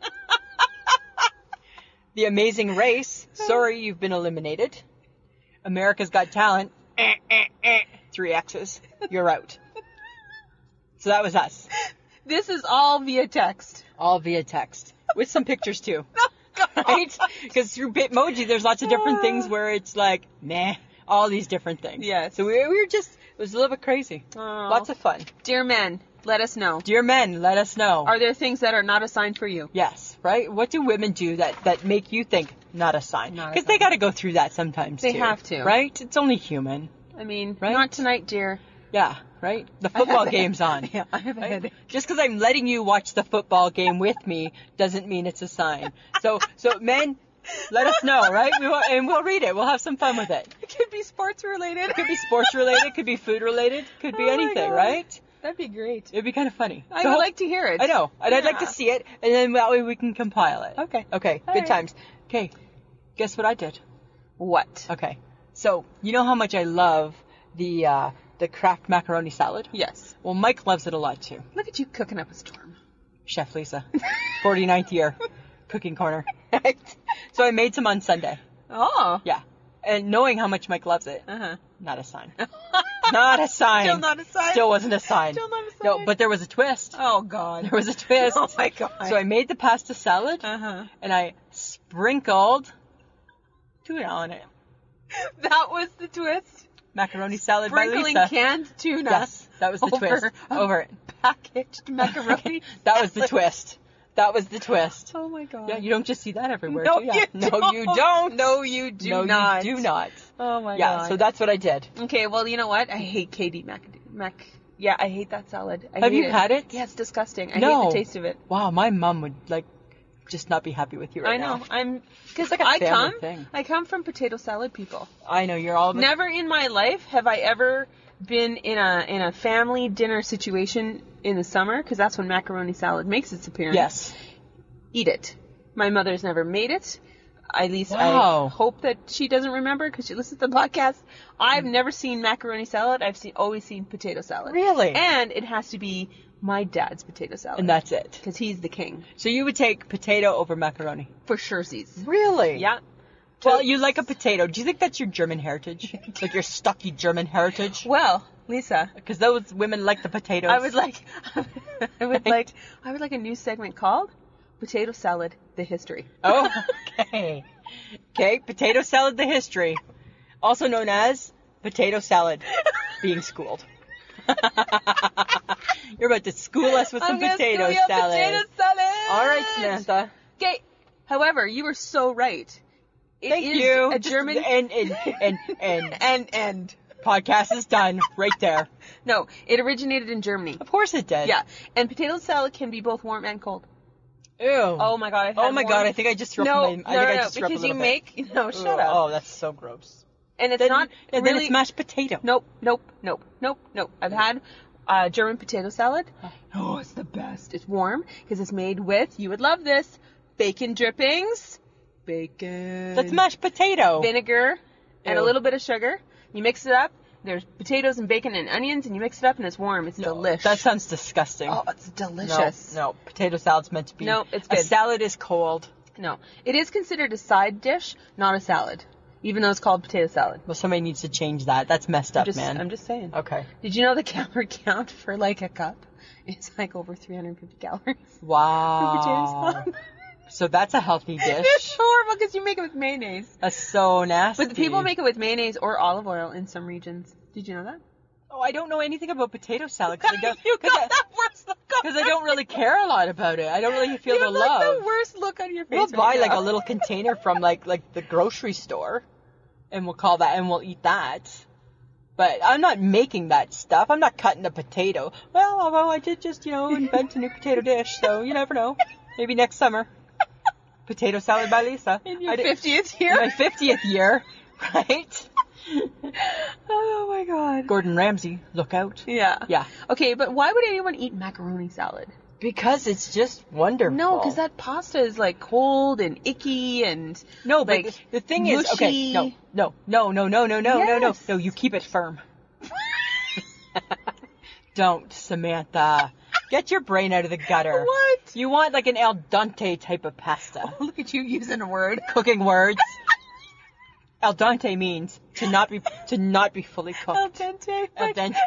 The Amazing Race, sorry you've been eliminated. America's Got Talent, eh, eh, eh, three X's, you're out. So that was us. This is all via text. All via text. With some pictures too. Right? Because through Bitmoji, there's lots of different things where it's like, meh, all these different things. Yes. So we, we were just, it was a little bit crazy. Oh. Lots of fun. Dear men, let us know. Dear men, let us know. Are there things that are not a sign for you? Yes, right? What do women do that, that make you think not a sign? Not a Because they sign. got to go through that sometimes They too. have to. Right? It's only human. I mean, Right? not tonight, dear. Yeah, right? The I have football a- game's on. Yeah, I have a Right? headache. Just because I'm letting you watch the football game with me doesn't mean it's a sign. So, so men, let us know, right? We will, and we'll read it. We'll have some fun with it. It could be sports related. It could be sports related, could be food related, could be Oh my anything, God. right? That'd be great. It'd be kind of funny. I So would hope- like to hear it. I know, and I'd like to Yeah. see it, and then that way we can compile it. Okay. Okay, All good right. times. Okay, guess what I did? What? Okay, so you know how much I love the uh, the Kraft macaroni salad? Yes. Well, Mike loves it a lot too. Look at you cooking up a storm. Chef Lisa, forty-ninth year, cooking corner. So I made some on Sunday. Oh. Yeah, and knowing how much Mike loves it, Uh-huh. not a sign. Not a sign. Still not a sign. Still wasn't a sign. Still not a No, sign. but there was a twist. Oh, God. There was a twist. Oh, my God. So I made the pasta salad, Uh-huh. and I sprinkled tuna on it. That was the twist. Macaroni salad by Sprinkling Lisa. canned tuna. Yes. That was the over twist. a Over it. packaged macaroni. That was the twist. That was the twist. Oh my god. Yeah, you don't just see that everywhere, No, do ya? you No, don't. you don't. No, you do no, not. you do not. Oh my Yeah, god. so that's what I did. Okay, well, you know what? I hate Katie Mac. Mac. Yeah, I hate that salad. I Have hate you it. had it? Yeah, it's disgusting. I No. hate the taste of it. Wow, my mom would, like, just not be happy with you right I know. now. I'm because like a I family come. thing. I come from potato salad people. I know, you're all about... Never in my life have I ever been in a in a family dinner situation in the summer, because that's when macaroni salad makes its appearance. Yes. Eat it. My mother's never made it. At least Wow. I hope that she doesn't remember, because she listens to the podcast. I've never seen macaroni salad. I've seen always seen potato salad. Really? And it has to be my dad's potato salad. And that's it. because he's the king So you would take potato over macaroni? for surezies. Really? Yeah. Well, you like a potato. Do you think that's your German heritage? Like your stocky German heritage? Well, Lisa, Because those women like the potatoes. I would like, I would like, I would like a new segment called "Potato Salad: The History." Oh, okay. Okay, potato salad, the history. Also known as potato salad being schooled. You're about to school us with some I'm gonna potato school you on salad. Potato salad. All right, Samantha. Okay. However, you were so right. It Thank is you. a Just- German and and and and and and podcast is done right there. no, it originated in Germany. Of course it did. Yeah, and potato salad can be both warm and cold. Ew. Oh my god! I've Oh had my warm- god! I think I just threw no, up. My, I no, think no, I no, just threw up a because you little bit. make no. Shut Ugh. up. Oh, that's so gross. And it's Then, not and really. then it's mashed potato. Nope, nope, nope, nope, nope. I've had uh, German potato salad. Oh, it's the best. It's warm because it's made with, you would love this, bacon drippings, bacon, That's mashed potato. vinegar, and a Ew. little bit of sugar. You mix it up. There's potatoes and bacon and onions, and you mix it up, and it's warm. It's No, delicious. That sounds disgusting. oh, it's delicious. No, no, potato salad's meant to be. No, it's A good. salad is cold. No, it is considered a side dish, not a salad, even though it's called potato salad. Well, somebody needs to change that. That's messed I'm up, just, man. I'm just saying. Okay. Did you know the calorie count for like a cup? It's like over three hundred fifty calories. Wow. For potato salad. So that's a healthy It's dish. horrible because you make it with mayonnaise. That's so nasty. But the people make it with mayonnaise or olive oil in some regions. Did you know that? Oh, I don't know anything about potato salad because I don't. you Cause got I, that worst look on Cause I don't really care a lot about it. I don't really feel you the have love. like the worst look on your face. We'll buy right like now. a little container from like like the grocery store, and we'll call that, and we'll eat that. But I'm not making that stuff. I'm not cutting a potato. Well, although I did just you know invent a new potato dish, so you never know. Maybe next summer. Potato salad by Lisa. in your I did- fiftieth in year. my fiftieth year, right? Oh my god. Gordon Ramsay, look out. Yeah. Yeah. Okay, but why would anyone eat macaroni salad? Because it's just wonderful. No, because that pasta is like cold and icky and No, but like, the, the thing is, okay, no, mushy. no, no, no, no, no, no, no, no, Yes. no. You keep it firm. Don't, Samantha. Get your brain out of the gutter. What? You want like an al dente type of pasta. Look at you using a word. Cooking words. Al dente means to not be to not be fully cooked. Al dente. Al dente.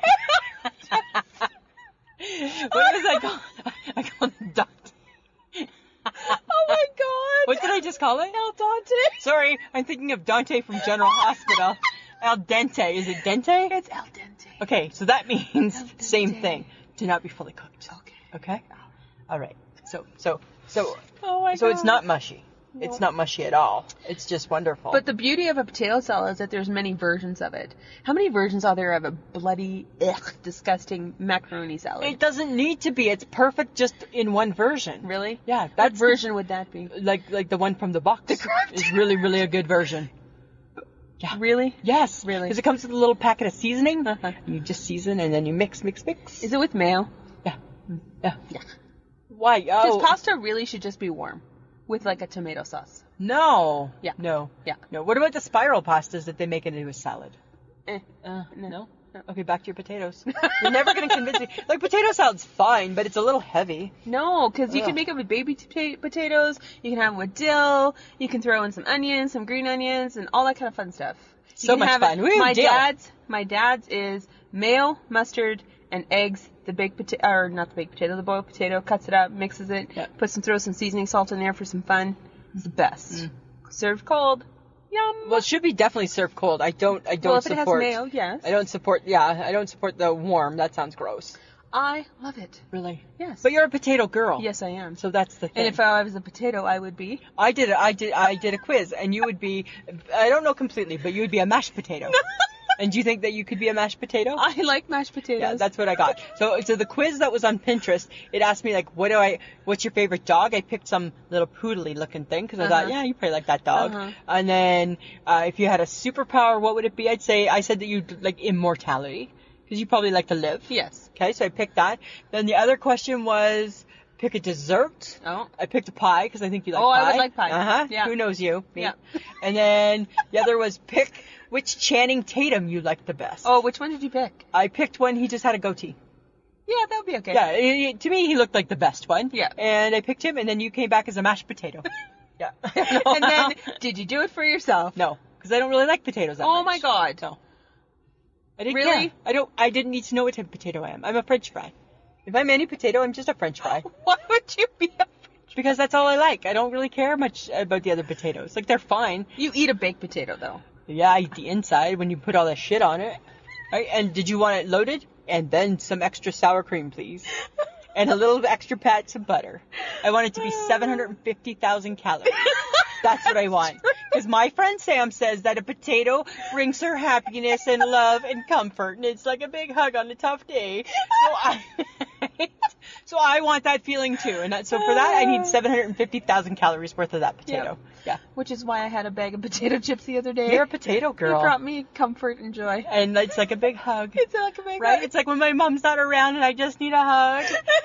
What was I call? I call it dente. Oh my god. What did I just call it? Al dente. Sorry, I'm thinking of Dante from General Hospital. Al dente. Is it dente? It's al dente. Okay, so that means Al dente. same thing. To not be fully cooked. Okay. Okay? All right. So, so, so, Oh my god. so it's not mushy. It's not mushy at all. It's just wonderful. But the beauty of a potato salad is that there's many versions of it. How many versions are there of a bloody, ugh, disgusting macaroni salad? it doesn't need to be. It's perfect just in one version. Really? Yeah, What that's the- version would that be? like like the one from the box. Is really really a good version. Yeah. Really? Yes. Really? Because it comes with a little packet of seasoning. Uh-huh. And you just season and then you mix, mix, mix. Is it with mayo? Yeah. Yeah. Yeah. Why? Because Oh. pasta really should just be warm, with like a tomato sauce. No. Yeah. No. Yeah. No. What about the spiral pastas that they make into a salad? Eh. Uh, No. no. Okay, back to your potatoes. You're never gonna convince me. Like potato salad's fine, but it's a little heavy. No, because you Ugh. can make it with baby t- potatoes. You can have it with dill. You can throw in some onions, some green onions, and all that kind of fun stuff. You So can much have fun. It. Woo, my dill. dad's, my dad's is mayo, mustard, and eggs. The baked potato, or not the baked potato, the boiled potato. Cuts it up, mixes it, Yeah. puts some, throws some seasoning salt in there for some fun. It's the best. Mm. Served cold. Yum. Well, it should be definitely served cold. I don't. I don't Well, if it has support. mayo, yes. I don't support. Yeah, I don't support the warm. That sounds gross. I love it. Really? Yes. But you're a potato girl. Yes, I am. So that's the thing. And if I was a potato, I would be. I did. I did. I did a quiz, and you would be. I don't know completely, but you would be a mashed potato. And do you think that you could be a mashed potato? I like mashed potatoes. Yeah, that's what I got. So, so the quiz that was on Pinterest, it asked me like, what do I, what's your favorite dog? I picked some little poodly looking thing because I Uh-huh. thought, yeah, you probably like that dog. Uh-huh. And then, uh, if you had a superpower, what would it be? I'd say, I said that you'd like immortality because you probably like to live. Yes. Okay, so I picked that. Then the other question was, pick a dessert. Oh. I picked a pie because I think you like Oh, pie. I would like pie. Uh huh. Yeah. Who knows you? Me. Yeah. And then the other was pick which Channing Tatum you liked the best. Oh, which one did you pick? I picked one. He just had a goatee. Yeah, that would be okay. Yeah, he- he- to me he looked like the best one. Yeah. And I picked him, and then you came back as a mashed potato. Yeah. And then, did you do it for yourself? no, because I don't really like potatoes that Oh much. my God. No. I didn't Really? care. I don't. I didn't need to know what type of potato I am. I'm a French fry. If I'm any potato, I'm just a French fry. Why would you be a... Because that's all I like. I don't really care much about the other potatoes. Like, they're fine. You eat a baked potato, though. Yeah, I eat the inside when you put all that shit on it. Right? And did you want it loaded? And then some extra sour cream, please. And a little extra pats of butter. I want it to be seven hundred fifty thousand calories. That's what I want. Because my friend Sam says that a potato brings her happiness and love and comfort. And it's like a big hug on a tough day. So I... So I want that feeling too, and that, so for that I need seven hundred fifty thousand calories worth of that potato. Yeah. Which is why I had a bag of potato chips the other day. You're a potato girl. It brought me comfort and joy. And it's like a big hug. It's like a big Right? hug. It's like when my mom's not around and I just need a hug.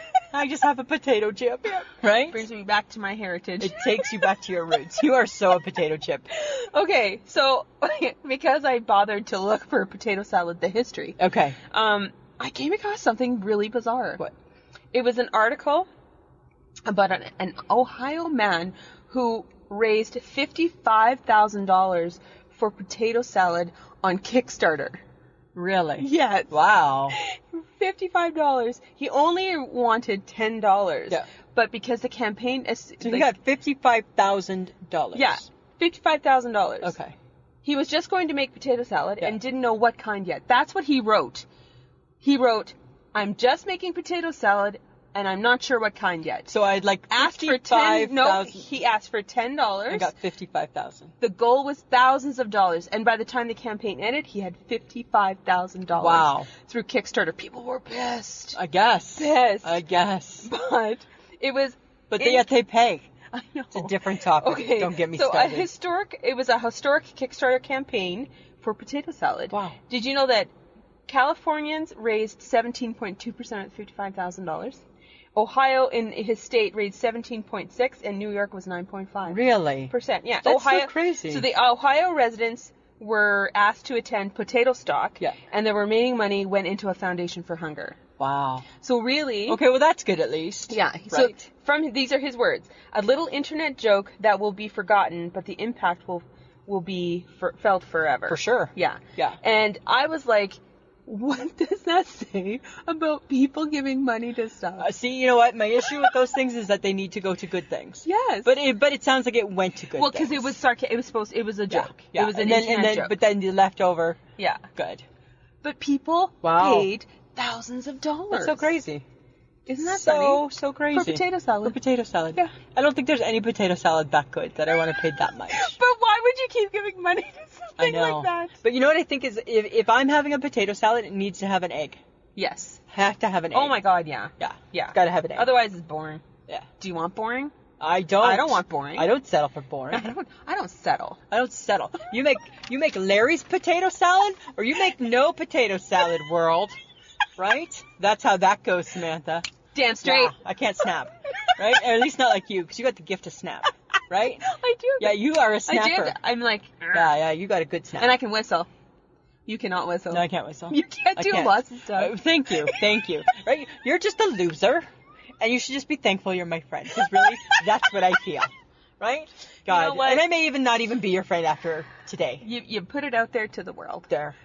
I just have a potato chip. Right? Brings me back to my heritage. It takes you back to your roots. You are so a potato chip. Okay, so because I bothered to look for potato salad, the history, Okay. um, I came across something really bizarre. What? It was an article about an, an Ohio man who raised fifty-five thousand dollars for potato salad on Kickstarter. Really? Yes. Wow. fifty-five dollars. He only wanted ten dollars. Yeah. But because the campaign is... So you got fifty-five thousand dollars. Yeah, fifty-five thousand dollars. Okay. He was just going to make potato salad Yeah. and didn't know what kind yet. That's what he wrote. He wrote, I'm just making potato salad and I'm not sure what kind yet. So I'd like Asked for fifty-five ten. No, thousand. he asked for ten dollars. I got fifty-five thousand. The goal was thousands of dollars, and by the time the campaign ended, he had fifty-five thousand dollars. Wow. Through Kickstarter. People were pissed. I guess. Pissed. I guess. But it was. But in- yet they pay. I know. It's a different topic. Okay. Don't get me so started. a historic. It was a historic Kickstarter campaign for potato salad. Wow. Did you know that Californians raised seventeen point two percent of the fifty-five thousand dollars? Ohio in his state raised seventeen point six, and New York was nine point five Really? percent. Yeah, That's so Ohio. crazy. So the Ohio residents were asked to attend Potato Stock, Yeah. and the remaining money went into a foundation for hunger. Wow. So really, Okay, well that's good at least. yeah. So Right. from these are his words: a little internet joke that will be forgotten, but the impact will will be for, felt forever. For sure. Yeah. Yeah. And I was like, what does that say about people giving money to stuff? Uh, see, you know what? My issue with those things is that they need to go to good things. Yes. But it, but it sounds like it went to good well, things. because it was sarca- It was supposed. It was a Yeah, joke. yeah. It was an and then, internet and then, joke. But then the leftover, yeah. good. But people Wow. paid thousands of dollars. That's so crazy. Isn't that so, funny? so crazy. For potato salad. For potato salad. Yeah. I don't think there's any potato salad that good that I want to pay that much. But why would you keep giving money to I something know. like that? But you know what I think is if, if I'm having a potato salad, it needs to have an egg. Yes. Have to have an egg. Oh my God, yeah. Yeah. Yeah. It's got to have an egg. Otherwise, it's boring. Yeah. Do you want boring? I don't. I don't want boring. I don't settle for boring. I don't. I don't settle. I don't settle. You make you make Larry's potato salad, or you make no potato salad, world. Right? That's how that goes, Samantha. Damn straight. Yeah, I can't snap. Right? Or at least not like you, because you got the gift of snap. Right? I do. Yeah, you are a I snapper. do. I'm like. Yeah, yeah, you got a good snap. And I can whistle. You cannot whistle. No, I can't whistle. You can't I do can't. lots of stuff. Uh, thank you, thank you. Right? You're just a loser, and you should just be thankful you're my friend, because really, that's what I feel. Right? God. know what? And I may even not even be your friend after today. You you put it out there to the world. There.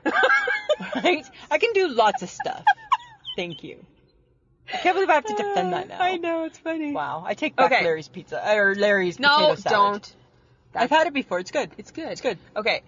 Right? I can do lots of stuff. Thank you. I can't believe I have to defend that now. I know, it's funny. Wow. I take back Okay. Larry's pizza, or Larry's No, potato salad. don't. I've had it before. It's good. It's good. It's good. Okay.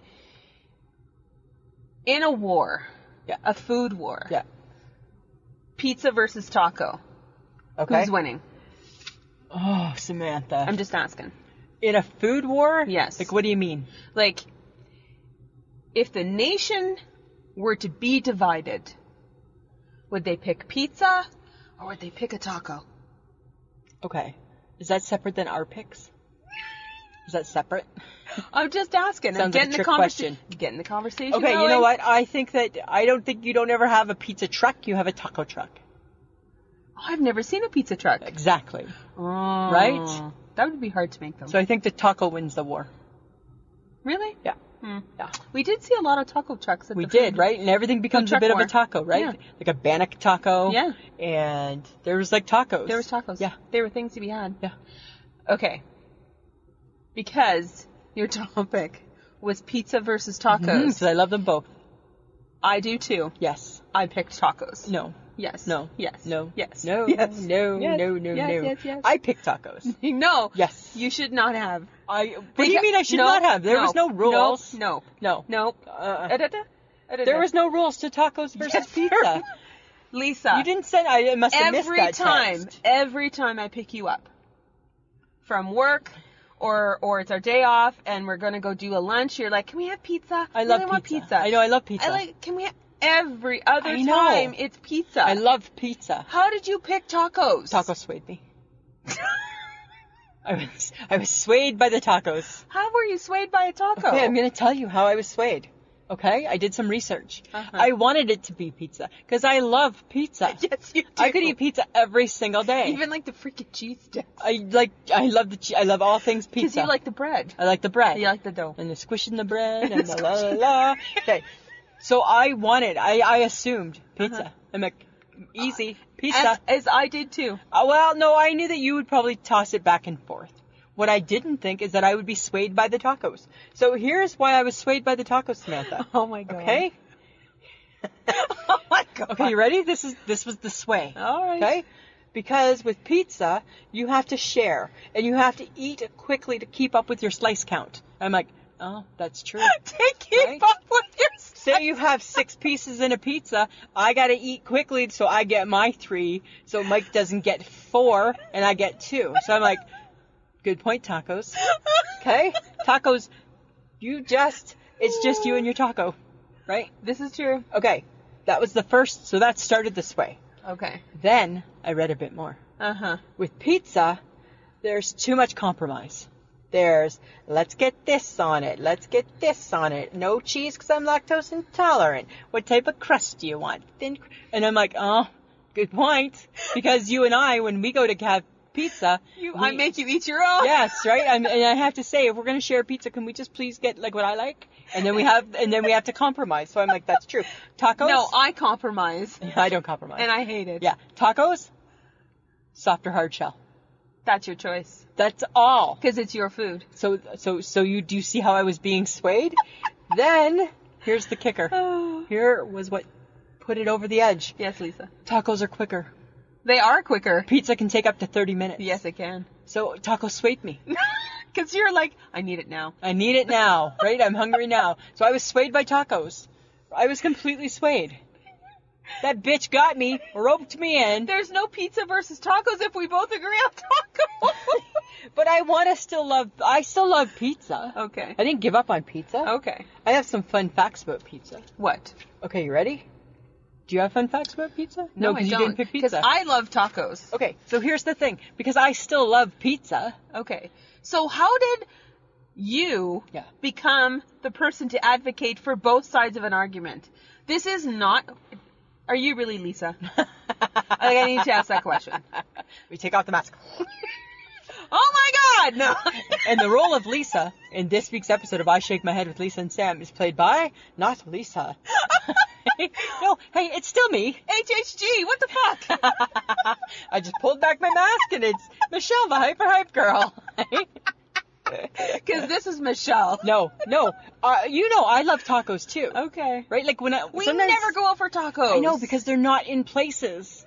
In a war, Yeah. a food war, Yeah. pizza versus taco, Okay. who's winning? Oh, Samantha. I'm just asking. In a food war? Yes. Like, what do you mean? Like, if the nation were to be divided, would they pick pizza or would they pick a taco? Okay. Is that separate than our picks? Is that separate? I'm just asking. I'm Sounds like a getting the trick conversation. question. Getting the conversation. Okay, you going. know what? I think that, I don't think you don't ever have a pizza truck, you have a taco truck. Oh, I've never seen a pizza truck. Exactly. Oh, Right? That would be hard to make, though. So I think the taco wins the war. Really? Yeah. Hmm. Yeah. We did see a lot of taco trucks at We the did, food- right? And everything becomes a truck bit of war. a taco, right? Yeah. Like a Bannock taco. Yeah. And there was like tacos. There was tacos. Yeah. There were things to be had. Yeah. Okay. Because your topic was pizza versus tacos. Because I love them both. I do too. Yes. I picked tacos. No. Yes. No. Yes. No. Yes. No. Yes. No. Yes. No. No. Yes, no. yes, yes. I picked tacos. No. Yes. You should not have. I. What do you mean I should No, not have? There was no rules. No. No. No. Uh, No. Da-da-da. Da-da-da. there was no rules to tacos versus Yes, there pizza. Lisa. You didn't send. I must have missed every that time, text. every time I pick you up from work, or or it's our day off, and we're gonna go do a lunch, you're like, "Can we have pizza? I love really want pizza. pizza. I know. I love pizza. I like. Can we have every other I know. time? It's pizza. I love pizza. How did you pick tacos? Tacos swayed me. I was I was swayed by the tacos. How were you swayed by a taco? Okay, I'm gonna tell you how I was swayed. Okay, I did some research. Uh-huh. I wanted it to be pizza because I love pizza. Yes, you do. I could eat pizza every single day. even like the freaking cheese sticks. I like I love the che- I love all things Because pizza. you like the bread. I like the bread. You like the dough. And the squishing the bread and the la la la. Okay, so I wanted. I I assumed pizza. Uh-huh. I'm like easy pizza. As, as I did too. Uh, well, no, I knew that you would probably toss it back and forth. What I didn't think is that I would be swayed by the tacos. So here's why I was swayed by the tacos, Samantha. Oh my god. Okay? Oh my god. Okay, you ready? This is this was the sway. All right. Okay? Because with pizza, you have to share and you have to eat quickly to keep up with your slice count. I'm like, oh, that's true. To keep Right? up with your Say you have six pieces in a pizza, I gotta eat quickly so I get my three, so Mike doesn't get four and I get two. So I'm like, good point, tacos. Okay? Tacos, you just, it's just you and your taco, right? This is true. Okay, that was the first, so that started this way. Okay. Then I read a bit more. Uh huh. With pizza, there's too much compromise. There's, let's get this on it, let's get this on it. No cheese because I'm lactose intolerant. What type of crust do you want? Thin. cr-" And I'm like, oh, good point. Because you and I, when we go to have pizza, You, we- I make you eat your own. Yes, right. I'm, and I have to say, if we're gonna share pizza, can we just please get like what I like? And then we have, and then we have to compromise. So I'm like, that's true. Tacos? No, I compromise, I don't compromise. and I hate it. yeah, tacos, soft or hard shell. That's your choice. That's all. Because it's your food. So, so, so you do you see how I was being swayed? Then here's the kicker. Here was what put it over the edge. Yes, Lisa. Tacos are quicker. They are quicker. Pizza can take up to thirty minutes. Yes, it can. So tacos swayed me. Because you're like, I need it now. I need it now, right? I'm hungry now. So I was swayed by tacos. I was completely swayed. That bitch got me, roped me in, There's no pizza versus tacos if we both agree on taco. but I want to still love, I still love pizza. Okay. I didn't give up on pizza. Okay. I have some fun facts about pizza. What? Okay, you ready? Do you have fun facts about pizza? No, I because you don't. didn't pick Because pizza. I love tacos. Okay, so here's the thing. Because I still love pizza. Okay. So how did you Yeah. become the person to advocate for both sides of an argument? This is not... Are you really Lisa? Like, I need to ask that question. We take off the mask. Oh my god! No. And the role of Lisa in this week's episode of I Shake My Head with Lisa and Sam is played by not Lisa. No, hey, it's still me. H H G, what the fuck? I just pulled back my mask and it's Michelle, the hyper hype girl. Because this is Michelle. No, no. Uh, you know, I love tacos too. Okay. Right? Like when I We sometimes- never go out for tacos. I know, because they're not in places.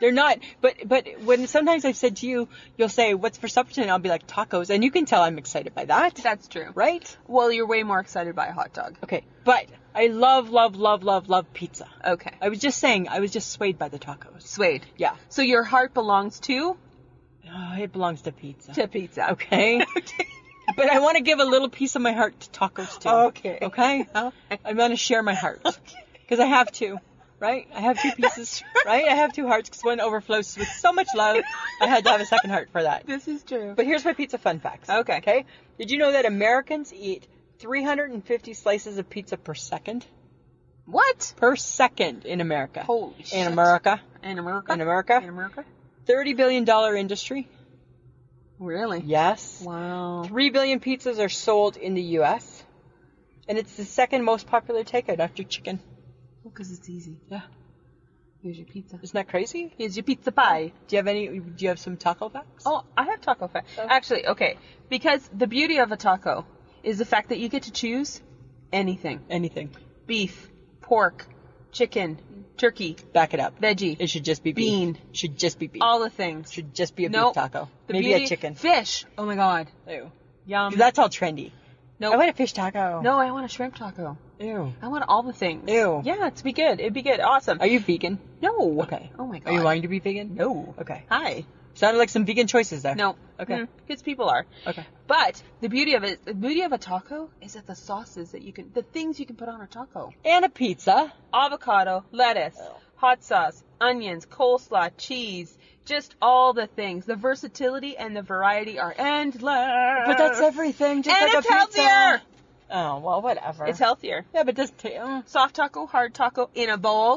They're not. But but when sometimes I've said to you, you'll say, "What's for supper tonight?" I'll be like, "Tacos," and you can tell I'm excited by that. That's true. Right? Well, you're way more excited by a hot dog. Okay, but I love, love, love, love, love pizza. Okay. I was just saying, I was just swayed by the tacos. Swayed. Yeah. So your heart belongs to? Oh, it belongs to pizza. To pizza. Okay. Okay. But I want to give a little piece of my heart to tacos too. Okay. Okay? Okay. I'm going to share my heart. Because I have two. Right? I have two pieces. Right? I have two hearts because one overflows with so much love. I had to have a second heart for that. This is true. But here's my pizza fun facts. Okay. Okay? Did you know that Americans eat three hundred fifty slices of pizza per second? What? Per second in America. Holy shit. In America. In America? In America. In America? thirty billion dollars industry. Really? Yes. Wow. three billion pizzas are sold in the U S. And it's the second most popular takeout after chicken. Because it's easy. Yeah. Here's your pizza. Isn't that crazy? Here's your pizza pie. Do you have any, do you have some taco facts? Oh, I have taco fat. Oh. Actually, okay. Because the beauty of a taco is the fact that you get to choose anything. Anything. Beef, pork, chicken, turkey, Back it up. veggie, It should just be beef. Bean. It should just be beef. all the things. It should just be a Nope. beef taco. The Maybe beauty- a chicken. Fish. Oh my god. Ew. Yum. That's all trendy. No. I want a fish taco. No, I want a shrimp taco. Ew. I want all the things. Ew. Yeah, it'd be good. It'd be good. Awesome. Are you vegan? No. Okay. Oh my god. Are you wanting to be vegan? No. Okay. Hi. Sounded like some vegan choices there. No. Okay. Because people are. Okay. But the beauty of it, the beauty of a taco is that the sauces that you can, the things you can put on a taco. And a pizza. Avocado, lettuce, Oh. hot sauce, onions, coleslaw, cheese, just all the things. The versatility and the variety are endless. But that's everything. Just And like it's a pizza. healthier. Oh, well, whatever. It's healthier. Yeah, but just ta- uh, Soft taco, hard taco in a bowl.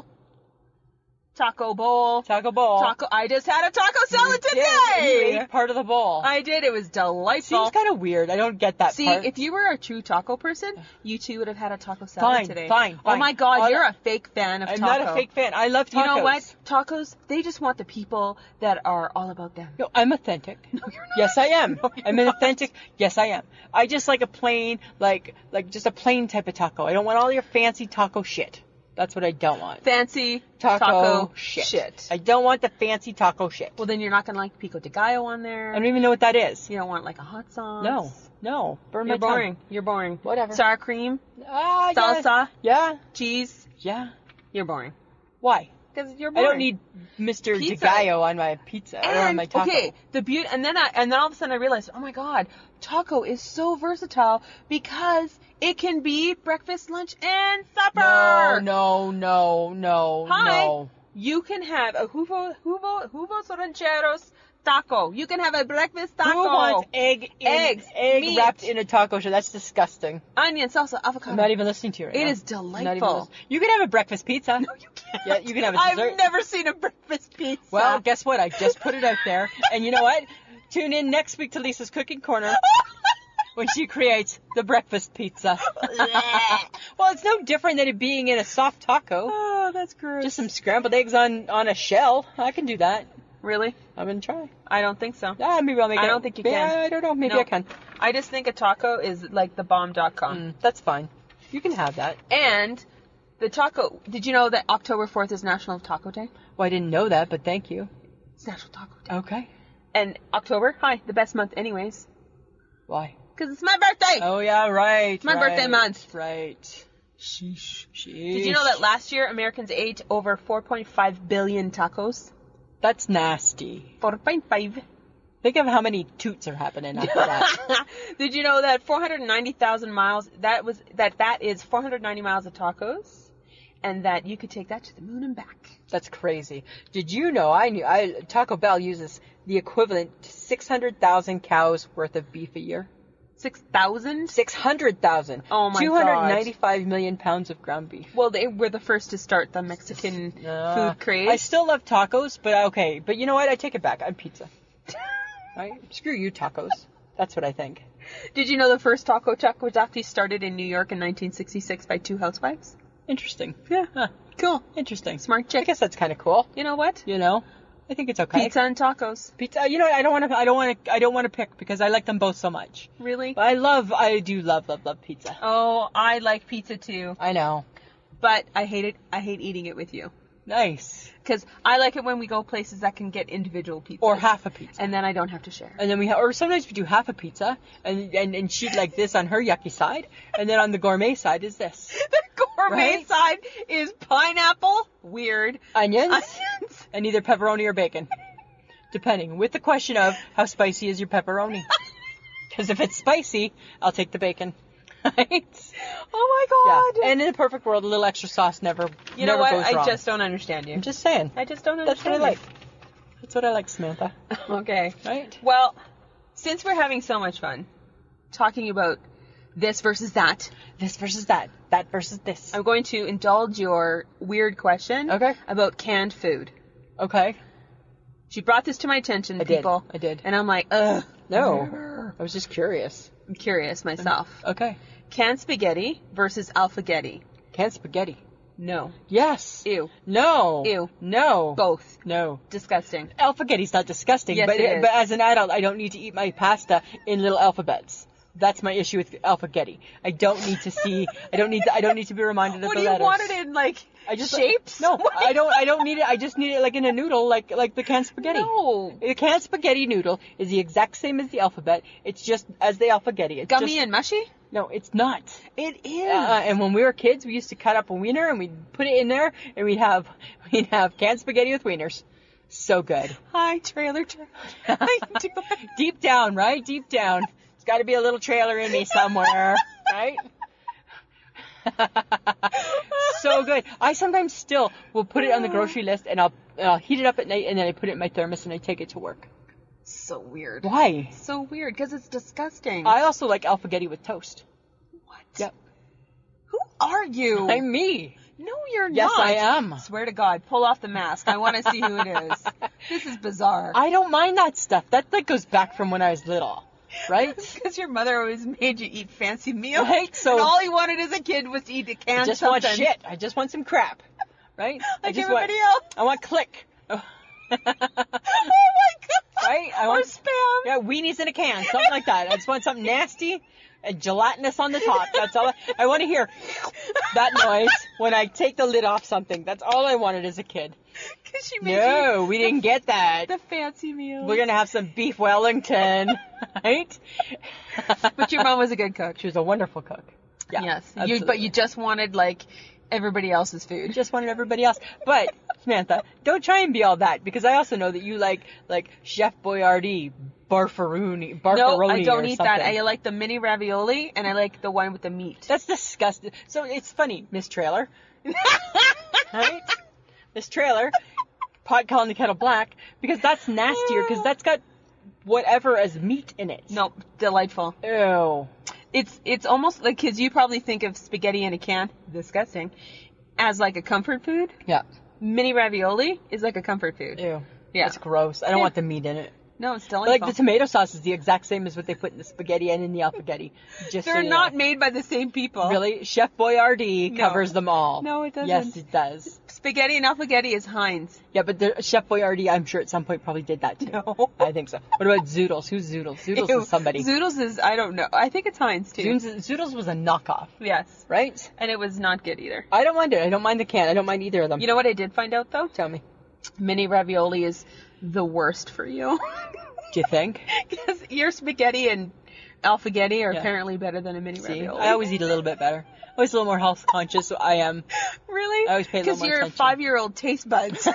Taco bowl. taco bowl. Taco. I just had a taco salad You did. You today. ate part of the bowl. I did. It was delightful. Seems kind of weird. I don't get that See, part. if you were a true taco person, you too would have had a taco salad Fine, today. fine, Oh fine. my god, All- you're a fake fan of I'm taco. not a fake fan. I love tacos. You know what? Tacos, they just want the people that are all about them. No, I'm authentic. No, you're not. Yes, I am. No, you're I'm an not. authentic. Yes, I am. I just like a plain, like, like just a plain type of taco. I don't want all your fancy taco shit. That's what I don't want. Fancy Taco, taco, shit. shit. I don't want the fancy taco shit. Well, then you're not going to like pico de gallo on there. I don't even know what that is. You don't want like a hot sauce. No, no. Burn You're my tongue. boring. You're boring. Whatever. Sour cream, Ah, yeah. salsa, Yeah, cheese. yeah. You're boring. Why? Because you're I boring. don't need Mister Pizza. DiGaio on my pizza or on And, my taco. okay, the beauty, and then I, and then all of a sudden I realized, oh my god, taco is so versatile because it can be breakfast, lunch, and supper. No, no, no, no, Hi. no. You can have a huvo, huvo, huvos rancheros taco. You can have a breakfast taco. Who wants egg in, Eggs, egg meat. wrapped in a taco shell? That's disgusting. Onion, salsa, avocado. I'm not even listening to you right It now. is I'm not even delightful. listening. You can have a breakfast pizza. No, you can't. Yeah, you can have a dessert. I've never seen a breakfast pizza. Well, guess what? I just put it out there. And you know what? Tune in next week to Lisa's Cooking Corner when she creates the breakfast pizza. Well, it's no different than it being in a soft taco. Oh, that's gross. Just some scrambled eggs on, on a shell. I can do that. Really? I'm going to try. I don't think so. Ah, maybe I'll make I it. don't think you Yeah, can. I don't know. Maybe No. I can. I just think a taco is like the bomb dot com. Mm, that's fine. You can have that. And the taco, did you know that October fourth is National Taco Day? Well, I didn't know that, but thank you. It's National Taco Day. Okay. And October, hi, the best month anyways. Why? Because it's my birthday. Oh, yeah, right. My right, birthday month. Right. Sheesh. Sheesh. Did you know that last year Americans ate over four point five billion tacos? That's nasty. four point five. Think of how many toots are happening after that. Did you know that four hundred ninety thousand miles, that was, that that is four hundred ninety miles of tacos? And that you could take that to the moon and back. That's crazy. Did you know, I knew, I Taco Bell uses the equivalent to six hundred thousand cows worth of beef a year? six thousand? six hundred thousand. Oh my two hundred ninety-five million pounds of ground beef. Well, they were the first to start the Mexican Uh, food craze. I still love tacos, but okay. But you know what? I take it back. I'm pizza. Right? Screw you, tacos. That's what I think. Did you know the first taco truck was actually started in New York in nineteen sixty-six by two housewives? Interesting. Yeah. Huh. Cool. Interesting. Smart I chick. guess that's kind of cool. You know what? You know, I think it's okay. Pizza and tacos. Pizza. You know, what? I don't want to. I don't want to. I don't want to pick because I like them both so much. Really? But I love. I do love, love, love pizza. Oh, I like pizza too. I know. But I hate it. I hate eating it with you. Nice. Because I like it when we go places that can get individual pizzas. Or half a pizza. And then I don't have to share. And then we ha- or sometimes we do half a pizza, and, and and she'd like this on her yucky side, and then on the gourmet side is this. The gourmet Right? side is pineapple, weird, Onions, onions. and either pepperoni or bacon. Depending. With the question of how spicy is your pepperoni. Because if it's spicy, I'll take the bacon. Right? Oh my god. Yeah. And in a perfect world, a little extra sauce never You never know what? goes I wrong. just don't understand you. I'm just saying. I just don't That's understand what I like. That's what I like, Samantha. you. Okay. Right? Well, since we're having so much fun talking about this versus that, This versus that. That versus this. I'm going to indulge your weird question Okay. about canned food. Okay. She brought this to my attention, I did. people. I did. And I'm like, ugh. No. I was just curious. I'm curious myself. Okay. Canned spaghetti versus alphagetti. Canned spaghetti. No. Yes. Ew. No. Ew. No. Both. No. Disgusting. Alphagetti's not disgusting, Yes, but it is. but as an adult, I don't need to eat my pasta in little alphabets. That's my issue with alphagetti. I don't need to see. I don't need. To, I don't need to be reminded of What the do you letters. want it in, like, I just shapes? No, What do I you- don't. I don't need it. I just need it like in a noodle, like like the canned spaghetti. No. The canned spaghetti noodle is the exact same as the alphabet. It's just as the alphagetti. It's Gummy just, and mushy? No, it's not. It is. Uh, and when we were kids, we used to cut up a wiener and we'd put it in there, and we'd have we'd have canned spaghetti with wieners. So good. Hi, trailer. Tra- I do. Deep down, right? Deep down. There's got to be a little trailer in me somewhere, right? So good. I sometimes still will put it on the grocery list, and I'll, I'll heat it up at night, and then I put it in my thermos and I take it to work. So weird. Why? So weird, because it's disgusting. I also like alphagetti with toast. What? Yep. Who are you? I'm me. No, you're Yes, not. I am. Swear to God, pull off the mask. I want to see who it is. This is bizarre. I don't mind that stuff. That that goes back from when I was little, right? Because your mother always made you eat fancy meals. Right, so- and all you wanted as a kid was to eat a I canned just something. want shit. I just want some crap, right? I Like just everybody want, else. I want click. Oh. Oh my God. Right? I or want spam. Yeah, weenies in a can, something like that. I just want something nasty and gelatinous on the top. That's all. I, I want to hear that noise when I take the lid off something. That's all I wanted as a kid. Because she made No, you we didn't get that. the fancy meal. We're gonna have some beef Wellington, right? But your mom was a good cook. She was a wonderful cook. Yeah, Yes. You, absolutely. but you just wanted, like, everybody else's food. just wanted everybody else. But Samantha, don't try and be all that, because I also know that you like like Chef Boyardee, barfaroni, barfaroni. No, I don't or eat something. that. I like the mini ravioli, and I like the one with the meat. That's disgusting. So it's funny, Miss Trailer. Right? Miss Trailer, pot calling the kettle black, because that's nastier, because that's got whatever as meat in it. No, delightful. Ew. It's it's almost like, because you probably think of spaghetti in a can, disgusting, as like a comfort food. Yeah. Mini ravioli is like a comfort food. Ew. Yeah. It's gross. I don't Yeah. want the meat in it. No, it's Like delightful. the tomato sauce is the exact same as what they put in the spaghetti and in the alphagetti. Just so They're you not know. made by the same people. Really? Chef Boyardee No. covers them all. No, it doesn't. Yes, it does. Spaghetti and alphagetti is Heinz. Yeah, but the Chef Boyardee, I'm sure at some point probably did that too. No. I think so. What about Zoodles? Who's Zoodles? Zoodles Ew. is somebody. Zoodles is, I don't know. I think it's Heinz too. Zoodles, Zoodles was a knockoff, Yes. right? And it was not good either. I don't mind it. I don't mind the can. I don't mind either of them. You know what I did find out though? Tell me. Mini ravioli is the worst for you. Do you think? Because your spaghetti and alphagetti are Yeah. apparently better than a mini See, ravioli. I always eat a little bit better. Always a little more health conscious, so I am. Really? I always pay a little Because more you're attention. five-year-old taste buds.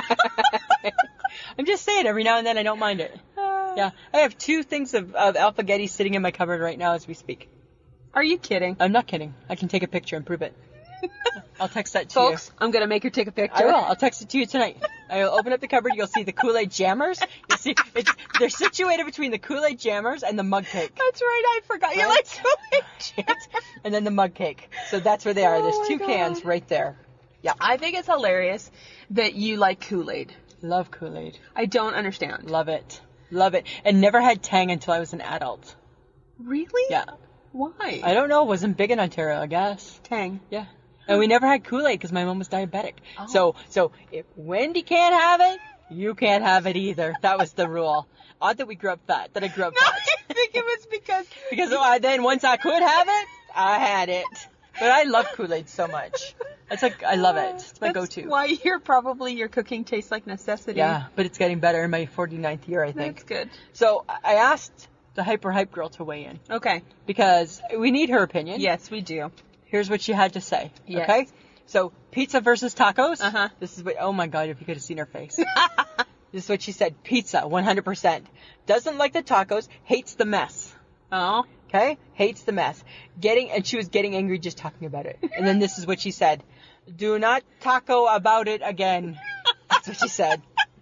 I'm just saying, every now and then I don't mind it. Yeah, I have two things of, of alphagetti sitting in my cupboard right now as we speak. Are you kidding? I'm not kidding. I can take a picture and prove it. I'll text that to Folks, I'm going to make her take a you. picture. I will. I'll text it to you tonight. I'll open up the cupboard. You'll see the Kool-Aid jammers. You'll see it's they're situated between the Kool-Aid jammers and the mug cake. That's right, I forgot. You're Right? like Kool-Aid. And then the mug cake. So that's where they are. Oh There's my two God. cans right there. Yeah. I think it's hilarious that you like Kool-Aid. Love Kool-Aid. I don't understand. Love it. Love it. And never had Tang until I was an adult. Really? Yeah. Why? I don't know. Wasn't big in Ontario, I guess. Tang. Yeah. And we never had Kool-Aid because my mom was diabetic. Oh. So, so if Wendy can't have it, you can't have it either. That was the rule. Odd that we grew up fat. That I grew up No, fat. I think it was because... Because uh, then once I could have it, I had it. But I love Kool-Aid so much. It's like, I love it. It's my That's go-to. why you're probably, your cooking tastes like necessity. Yeah, but it's getting better in my forty-ninth year, I think. That's good. So I asked the Hyper Hype girl to weigh in Okay. because we need her opinion. Yes, we do. Here's what she had to say. Yes. Okay? So pizza versus tacos. Uh-huh. This is what, oh my God, if you could have seen her face. This is what she said. Pizza, one hundred percent. Doesn't like the tacos, hates the mess. Oh. Okay? Hates the mess. Getting, and she was getting angry just talking about it. And then this is what she said. Do not taco about it again. That's what she said.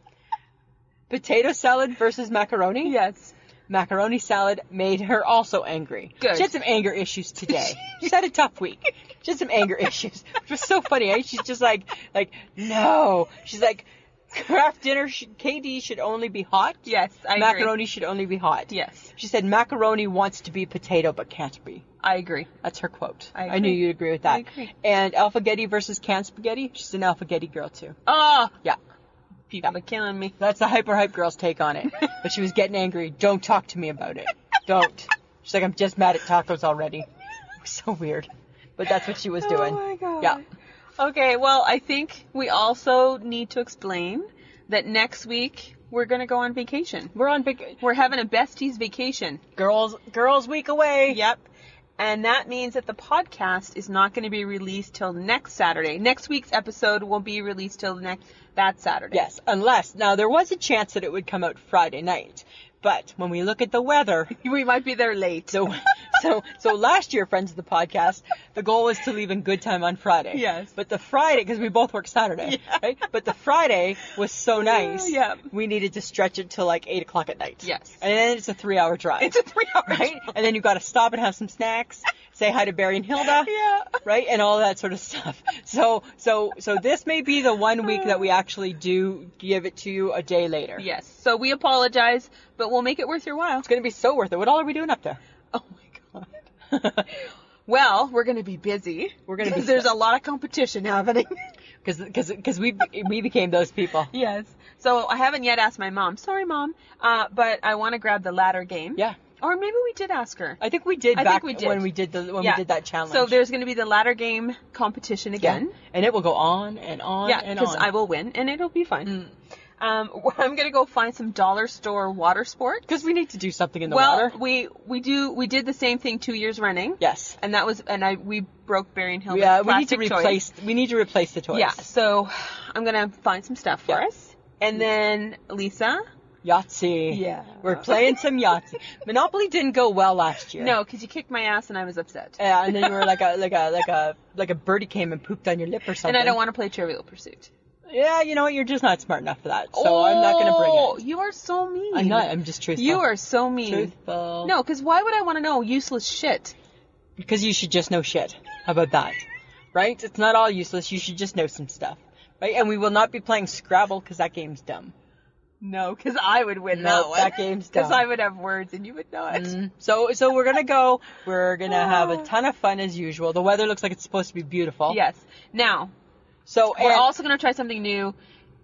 Potato salad versus macaroni. Yes. Macaroni salad made her also angry. Good. She had some anger issues today. She's had a tough week. She had some anger issues. It was so funny. Eh? She's just like, like, no. She's like, craft dinner, should, K D should only be hot. Yes, I agree. Macaroni should only be hot. Yes. She said macaroni wants to be potato but can't be. I agree. That's her quote. I I knew agree. you'd agree with that. I agree. And alphagetti versus canned spaghetti. She's an alphagetti girl too. Oh, Yeah. people are killing me. That's the Hyper Hype girl's take on it. But she was getting angry. Don't talk to me about it. Don't. She's like, I'm just mad at tacos already. It was so weird. But that's what she was doing. Oh my God. Yeah. Okay, well, I think we also need to explain that next week we're going to go on vacation. We're on big We're having a besties vacation. girls girls week away. Yep. And that means that the podcast is not going to be released till next Saturday. Next week's episode won't be released till next that Saturday. Yes, unless now there was a chance that it would come out Friday night. But when we look at the weather, We might be there late. so so so last year, friends of the podcast, the goal was to leave in good time on Friday. Yes. But the Friday, because we both work Saturday, Yeah. right? But the Friday was so nice. Yeah. We needed to stretch it till like eight o'clock at night. Yes. And then it's a three-hour drive. It's a three-hour right? drive. And then you've got to stop and have some snacks, say hi to Barry and Hilda. Yeah. Right? And all that sort of stuff. So so so this may be the one week that we actually do give it to you a day later. Yes. So we apologize, but we'll make it worth your while. It's going to be so worth it. What all are we doing up there? Oh my God. Well, we're going to be busy. We're gonna be- Because there's a lot of competition happening. Because we we became those people. Yes. So I haven't yet asked my mom. Sorry, Mom. Uh, but I want to grab the ladder game. Yeah. Or maybe we did ask her. I think we did I back think we did. when we did the when Yeah. we did that challenge. So there's going to be the ladder game competition yeah. again. And it will go on and on Yeah, and because on. I will win, and it'll be fun. Mm. Um, I'm going to go find some dollar store water sports. Because we need to do something in the well, water. we we do we did the same thing two years running. Yes. And that was and I we broke Barry and Hilda's Yeah, we need to plastic toys. replace we need to replace the toys. Yeah, so I'm gonna find some stuff for Yeah. us, and then Lisa. Yahtzee. Yeah. We're playing some Yahtzee. Monopoly didn't go well last year. No, because you kicked my ass and I was upset. Yeah, and then you were like a like a like a like a birdie came and pooped on your lip or something. And I don't want to play Trivial Pursuit. Yeah, you know what? You're just not smart enough for that. So I'm not gonna bring Oh, it. you are so mean. I'm not. I'm just truthful. You are so mean. truthful. No, because why would I want to know useless shit? Because you should just know shit. How about that? Right? It's not all useless. You should just know some stuff. Right? And we will not be playing Scrabble because that game's dumb. No, because I would win No, that one. that game's Because dumb. I would have words and you would not. Mm. So so we're gonna go. We're gonna have a ton of fun as usual. The weather looks like it's supposed to be beautiful. Yes. Now, So we're and- also going to try something new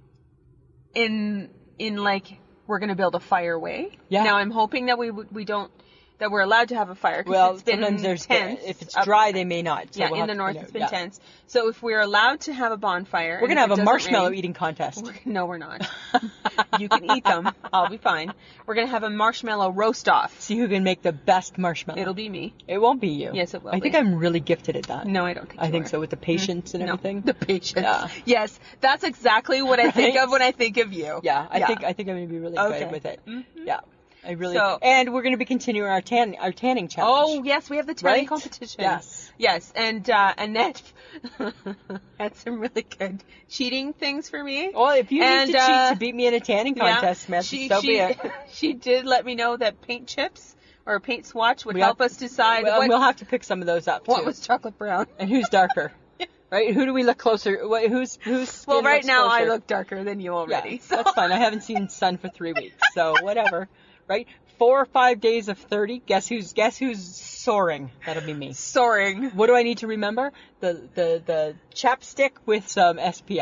in, in like, we're going to build a fire way. Yeah. Now, I'm hoping that we would- we don't, that we're allowed to have a fire. 'Cause well, it's been sometimes there's tense. if it's up- dry they may not. So yeah, we'll in have the to north find it's out. been Yeah. tense. So if we're allowed to have a bonfire. We're and gonna if have it a doesn't marshmallow rain- eating contest. We're- No, we're not. You can eat them. I'll be fine. We're going to have a marshmallow roast off. See who can make the best marshmallow. It'll be me. It won't be you. Yes, it will I think be. I'm really gifted at that. No, I don't think I you think are. so with the patience and No, everything. the patience. Yeah. Yes, that's exactly what I think Right? of when I think of you. Yeah, I think I think I'm gonna be really Okay. good with it. Mhm. Yeah, I really. So- and we're gonna be continuing our tan our tanning Oh challenge. yes, we have the tanning Right? competition. Yes. Yes, and uh, Annette had some really good cheating things for me. Well, if you And, need to uh, cheat to beat me in a tanning Yeah, contest, Smith, she, so she, be it. she did let me know that paint chips or a paint swatch would We help have- us decide Well, what, we'll have to pick some of those up what too. was chocolate brown. And who's darker? Right? Who do we look closer? What, who's who's? skin Well, right looks now I closer? look darker than you Yeah, already. so. that's fine. I haven't seen sun for three weeks, so whatever. Right? Four or five days of thirty. Guess who's guess who's soaring? That'll be me. Soaring. What do I need to remember? The the the chapstick with some S P F.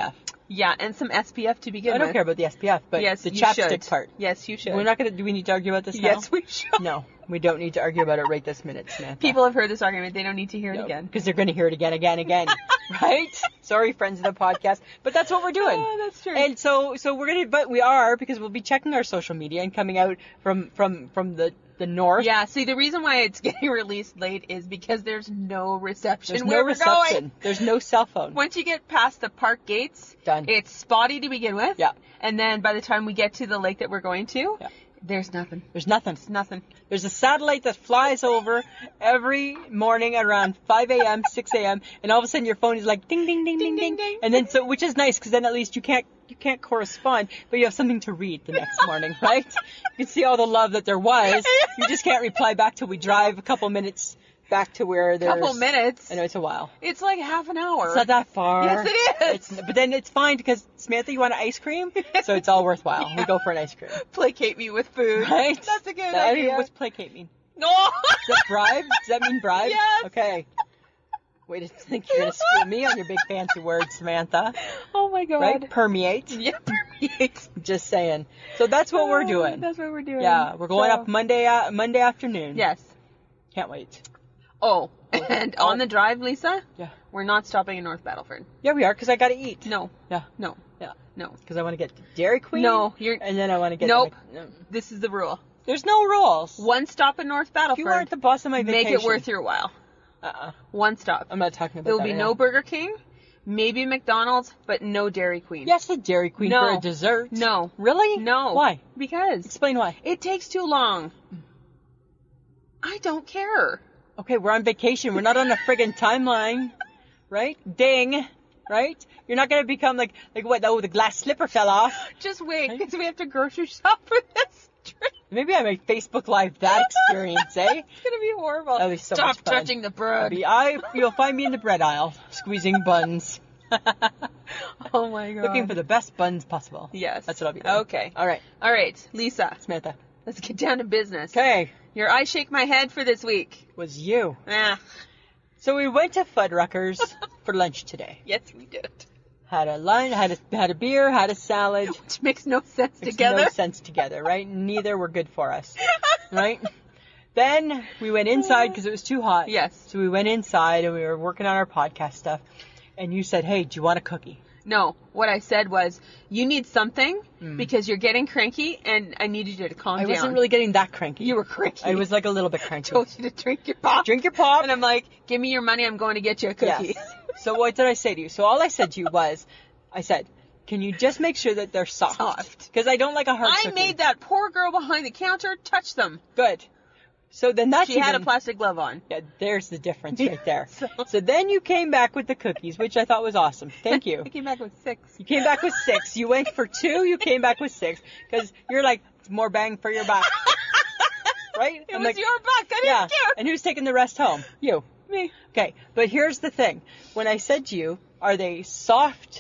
Yeah, and some S P F to begin I don't with. care about the S P F, but Yes, the you chapstick should. part. Yes, you should. We're not gonna. Do we need to argue about this now? Yes, we should. No, we don't need to argue about it right this minute, Samantha. People have heard this argument. They don't need to hear it again. Because they're going to hear it again, again, again. Right? Sorry, friends of the podcast. But that's what we're doing. Oh, that's true. And so, so we're going to, but we are, because we'll be checking our social media and coming out from, from, from the, the north. Yeah, see, the reason why it's getting released late is because there's no reception There's where no we're reception. going. There's no cell phone. Once you get past the park gates, Done. it's spotty to begin with. Yeah. And then by the time we get to the lake that we're going to, Yeah. there's nothing. There's nothing. It's nothing. There's a satellite that flies over every morning at around five a.m., six a.m., and all of a sudden your phone is like ding, ding, ding, ding, Ding, ding, ding, ding. and then so, which is nice because then at least you can't, you can't correspond, but you have something to read the next morning, right? You can see all the love that there was. You just can't reply back till we drive a couple minutes back to where there's. Couple minutes. I know it's a while. It's like half an hour. It's not that far. Yes, it is. It's, but then it's fine because Samantha, you want an ice cream, so it's all worthwhile. We go for an ice cream, Placate me with food. right? That's a good That- idea. What's placate mean? No. Is that bribe? Does that mean bribe? Yes. Okay. Wait a think you're gonna school me on your big fancy words, Samantha. Oh my god. Right? Permeate. Yeah, permeate. Just saying. So that's what we're doing. That's what we're doing. Yeah, we're going So- up Monday uh, Monday afternoon. Yes. Can't wait. Oh, and Oh. on the drive, Lisa, Yeah. we're not stopping in North Battleford. Yeah, we are because I gotta eat. No, Yeah. no, Yeah. no. Because I want to get to Dairy Queen. No, you're- And then I want to get. Nope. To Mc- This is the rule. There's no rules. One stop in North If you Battleford. aren't the boss of my Make vacation. it worth your while. Uh-uh. One stop. I'm not talking about There will that be right no now. Burger King, maybe McDonald's, but no Dairy Queen. Yes, the Dairy Queen No. for a dessert. No. Really? No. Why? Because Explain why. it takes too long. I don't care. Okay, we're on vacation. We're not on a friggin' timeline, right? Ding, right? You're not gonna become like like what? Oh, the glass slipper fell off. Just wait, because we have to grocery shop for this trip. Maybe I make Facebook Live that experience, eh? It's gonna be horrible. That'll be so Stop much fun. touching the bread. Maybe I, you'll find me in the bread aisle, squeezing buns, Oh my god. looking for the best buns possible. Yes. That's what I'll be doing. Okay. All right, All right, Lisa. Samantha. Let's get down to business. Okay, Your I shake my head for this week. was you. Ah, So we went to Fuddruckers for lunch today. yes, we did. Had a lunch, had a had a beer, had a salad. Which makes no sense Makes together. no sense together, right? Neither were good for us, right? Then we went inside because it was too hot. Yes. So we went inside and we were working on our podcast stuff. And you said, "Hey, do you want a cookie?" No, what I said was, you need something Mm. because you're getting cranky, and I needed you to calm I down. wasn't really getting that cranky. You were cranky. I was like a little bit cranky. told you to drink your pop. Drink your pop. And I'm like, give me your money. I'm going to get you a cookie. Yes. So what did I say to you? So all I said to you was, I said, "Can you just make sure that they're soft?" Soft. Because I don't like a hard I cookie. made that poor girl behind the counter touch them. Good. So then that's She had a even- plastic glove on. Yeah, there's the difference right there. So- So then you came back with the cookies, which I thought was awesome. Thank you. I came back with six. You came back with six. You went for two. You came back with six because you're like, it's more bang for your buck, right? It I'm was like, your buck. I didn't yeah. care. And who's taking the rest home? You. Me. Okay. But here's the thing. When I said to you, are they soft?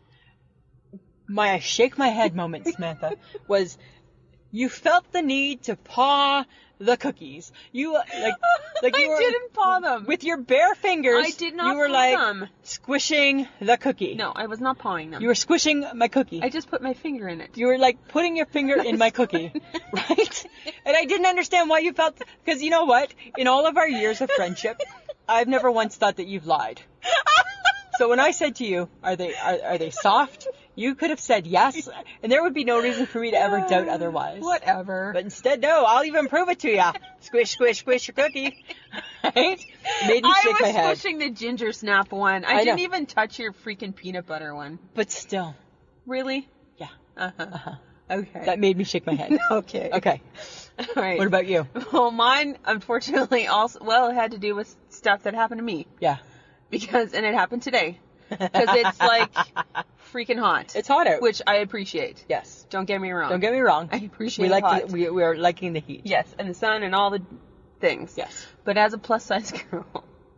My I shake my head moment, Samantha, was you felt the need to paw the cookies. You like like you I were didn't paw them. with your bare fingers. I did not You were paw like them. squishing the cookie. No, I was not pawing them. You were squishing my cookie. I just put my finger in it. You were like putting your finger in my cookie, right? And I didn't understand why you felt, because you know what? In all of our years of friendship, I've never once thought that you've lied. So when I said to you, are they are, are they soft? You could have said yes, and there would be no reason for me to ever doubt otherwise. Whatever. But instead, no, I'll even prove it to you. Squish, squish, squish your cookie. Right? Made me I shake was my head. pushing the ginger snap one. I, I didn't know. even touch your freaking peanut butter one. But still, Really? yeah. Uh-huh. Uh-huh. Okay. That made me shake my head. okay. Okay. All right. What about you? Well, mine, unfortunately, also, well, it had to do with stuff that happened to me. Yeah. Because, and it happened today. Because it's like freaking hot. It's hot out. Which I appreciate. Yes. Don't get me wrong. Don't get me wrong. I appreciate we like hot. The, we we are liking the heat. Yes, and the sun and all the things. Yes. But as a plus size girl,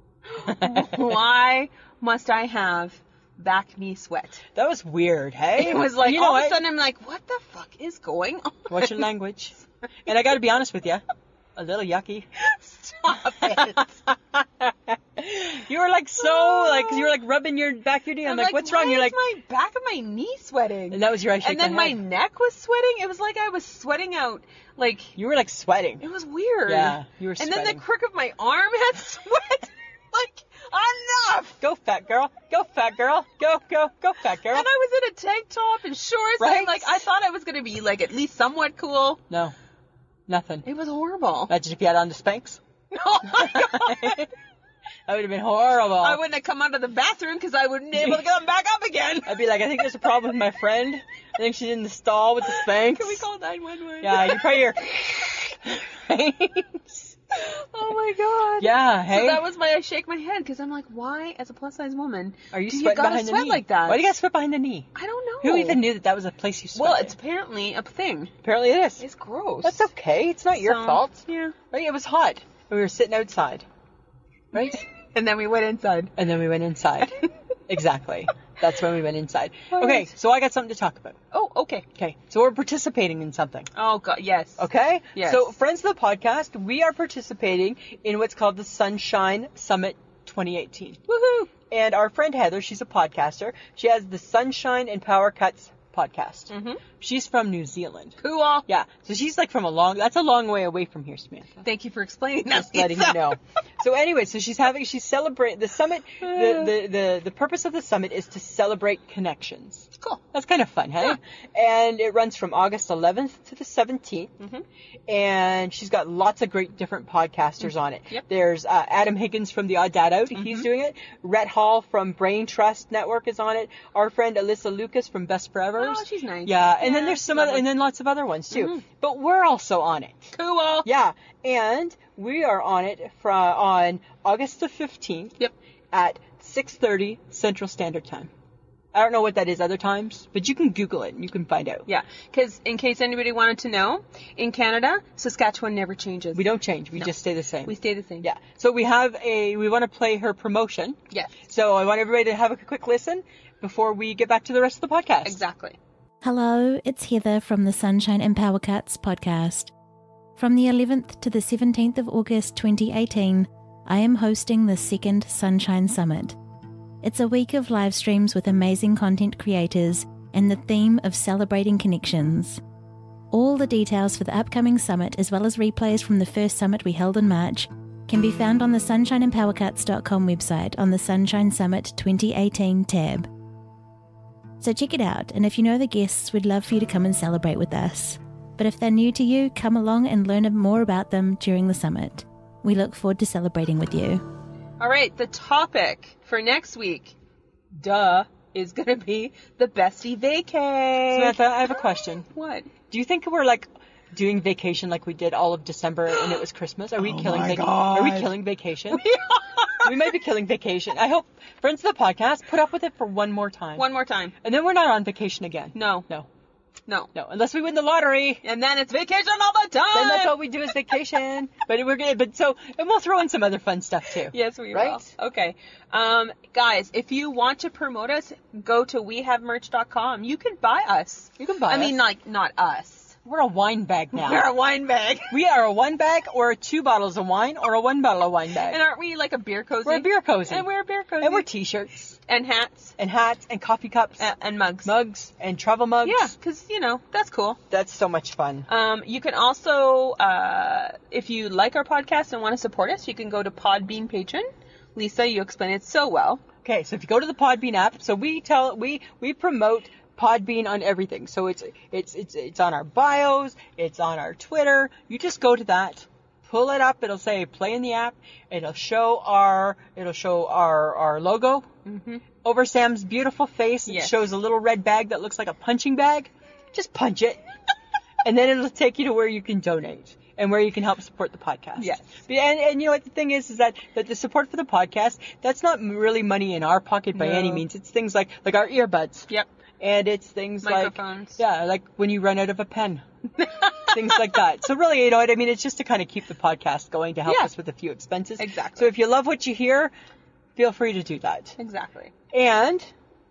why must I have back knee sweat? That was weird, hey? It was like you know all of what? a sudden I'm like, what the fuck is going on? Watch your language. And I got to be honest with you, a little yucky. Stop it. You were like so, like, you were like rubbing your back of your knee. I'm, I'm like, like, what's why wrong? You're is like, my back of my knee sweating? and that was your I shake And then my my head. neck was sweating. It was like I was sweating out, like, You were like sweating. it was weird. Yeah, you were And then the sweating. crook of my arm had sweat. Like, enough! Go fat girl. Go fat girl. Go, go, go fat girl. And I was in a tank top and shorts. Right? And, like, I thought I was going to be, like, at least somewhat cool. No, nothing. It was horrible. Imagine if you had on the Spanx. Oh, my God. That would have been horrible. I wouldn't have come out of the bathroom because I wouldn't be able to get them back up again. I'd be like, I think there's a problem with my friend. I think she's in the stall with the Spanx. Can we call nine one one? Yeah, you probably hear. Oh my God. Yeah, hey. So that was my I shake my head because I'm like, why, as a plus size woman, Are you do you sweating gotta behind the sweat knee? like that? Why do you guys sweat behind the knee? I don't know. Who even knew that that was a place you sweat? Well, it's apparently a thing. Apparently it is. It's gross. That's okay. It's not your So, fault. Yeah. Right? It was hot. We were sitting outside. Right? And then we went inside. And then we went inside. Exactly. That's when we went inside. All Okay, right. so I got something to talk about. Oh, okay. Okay, so we're participating in something. Oh God, yes. Okay? Yes. So, friends of the podcast, we are participating in what's called the Sunshine Summit twenty eighteen. Woohoo! And our friend Heather, she's a podcaster. She has the Sunshine and Power Cuts podcast. Mm-hmm. She's from New Zealand. Cool. Yeah, so she's like from a long, that's a long way away from here, Samantha. Thank you for explaining that. Just letting Lisa. you know. So anyway, so she's having, she's celebrate the summit, the, the, the, the purpose of the summit is to celebrate connections. Cool. That's kind of fun, hey? Yeah. And it runs from August eleventh to the seventeenth. Mm-hmm. And she's got lots of great different podcasters on it. Yep. There's uh, Adam Higgins from the Odd Dad Out. Mm-hmm. He's doing it. Rhett Hall from Brain Trust Network is on it. Our friend Alyssa Lucas from Best Forevers. Oh, she's nice. Yeah, and then Yeah, there's some lovely. other, and then lots of other ones too. Mhm. But we're also on it. Cool. Yeah, and we are on it from on August the fifteenth. Yep. At six thirty Central Standard Time. I don't know what that is other times, but you can Google it and you can find out. Yeah, because in case anybody wanted to know, in Canada, Saskatchewan never changes. We don't change. We No. just stay the same. We stay the same. Yeah. So we have a, we want to play her promotion. Yes. So I want everybody to have a quick listen before we get back to the rest of the podcast. Exactly. Hello, it's Heather from the Sunshine and Power Cuts podcast. From the eleventh to the seventeenth of August twenty eighteen, I am hosting the second Sunshine Summit. It's a week of live streams with amazing content creators and the theme of celebrating connections. All the details for the upcoming summit, as well as replays from the first summit we held in March, can be found on the sunshine and power cuts dot com website on the Sunshine Summit twenty eighteen tab. So check it out, and if you know the guests, we'd love for you to come and celebrate with us. But if they're new to you, come along and learn more about them during the summit. We look forward to celebrating with you. All right, the topic for next week, duh, is going to be the bestie vacay. Samantha, I have a question. What? Do you think we're like doing vacation like we did all of December and it was Christmas? Are we Oh killing my vacation? God. Are we killing vacation? We are. We might be killing vacation. I hope friends of the podcast put up with it for one more time. One more time. And then we're not on vacation again. No. No. No. No. Unless we win the lottery. And then it's vacation all the time. Then that's all we do is vacation. But we're good. But so, and we'll throw in some other fun stuff too. Yes, we Right? will. Okay. Um, guys, if you want to promote us, go to we have merch dot com. You can buy us. You can buy I mean, us. like, not us. We're a wine bag now. We're a wine bag. We are a one bag or two bottles of wine or a one bottle of wine bag. And aren't we like a beer cozy? We're a beer cozy. And we're a beer cozy. And we're t-shirts And hats. and hats and coffee cups, And, and mugs. mugs and travel mugs. Yeah, because, you know, that's cool. That's so much fun. Um, you can also, uh, if you like our podcast and want to support us, you can go to Podbean Patron. Lisa, you explain it so well. Okay, so if you go to the Podbean app, so we tell we we promote Podbean on everything. So it's it's it's it's on our bios, it's on our Twitter. You just go to that, pull it up. It'll say play in the app. It'll show our it'll show our our logo Mm-hmm. over Sam's beautiful face. It Yes. shows a little red bag that looks like a punching bag. Just punch it, and then it'll take you to where you can donate and where you can help support the podcast. Yes. And, and you know what the thing is, is that, that the support for the podcast, that's not really money in our pocket by No. any means. It's things like, like our earbuds. Yep. And it's things Microphones. like, yeah, like when you run out of a pen. Things like that. So really, you know what I mean? It's just to kind of keep the podcast going to help Yeah. us with a few expenses. Exactly. So if you love what you hear, feel free to do that. Exactly. And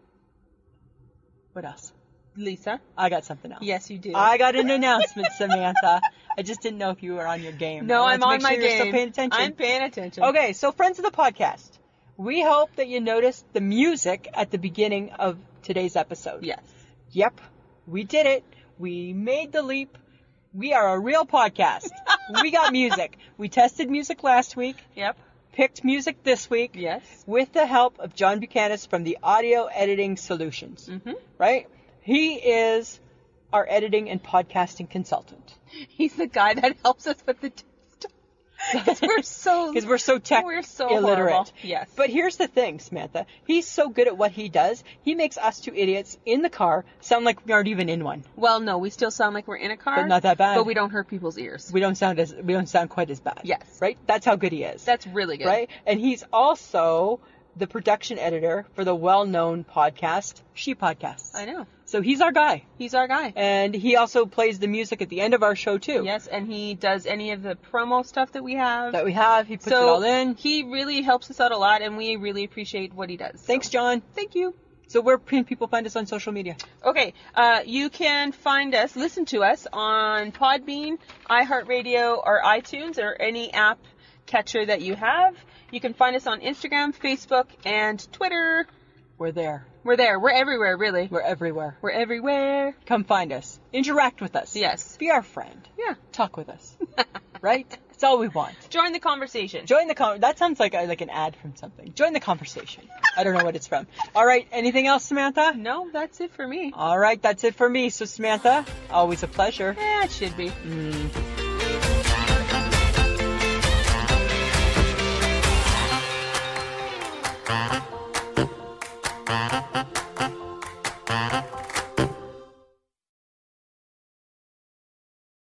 what else? Lisa? I got something else. Yes, you do. I got an announcement, Samantha. I just didn't know if you were on your game. no, I I'm wanted on to my make sure game. You're still paying attention. I'm paying attention. Okay, so friends of the podcast, We hope that you noticed the music at the beginning of today's episode. Yes. Yep, we did it. We made the leap. We are a real podcast. We got music. We tested music last week. Yep. Picked music this week. Yes. With the help of John Buchanan from the Audio Editing Solutions. Mm-hmm. Right? He is our editing and podcasting consultant. He's the guy that helps us with the because we're so because we're so tech we're so illiterate. Horrible. Yes. But here's the thing, Samantha. He's so good at what he does. He makes us two idiots in the car sound like we aren't even in one. Well, no, we still sound like we're in a car, But not that bad. But we don't hurt people's ears. We don't sound as we don't sound quite as bad. Yes. Right? That's how good he is. That's really good. Right? And he's also the production editor for the well-known podcast She Podcasts. I know. So he's our guy. He's our guy. And he also plays the music at the end of our show too. Yes, and he does any of the promo stuff that we have. That we have. He puts so it all in. He really helps us out a lot, and we really appreciate what he does. Thanks, so. John. Thank you. So where can people find us on social media? Okay, uh, you can find us, listen to us on Podbean, iHeartRadio, or iTunes, or any app catcher that you have. You can find us on Instagram, Facebook, and Twitter. We're there. We're there. We're everywhere, really. We're everywhere. We're everywhere. Come find us. Interact with us. Yes. Be our friend. Yeah. Talk with us. Right? That's all we want. Join the conversation. Join the con- That sounds like a, like an ad from something. Join the conversation. I don't know what it's from. All right. Anything else, Samantha? No, that's it for me. All right. That's it for me. So, Samantha, always a pleasure. Yeah, it should be. Mm. Thank you.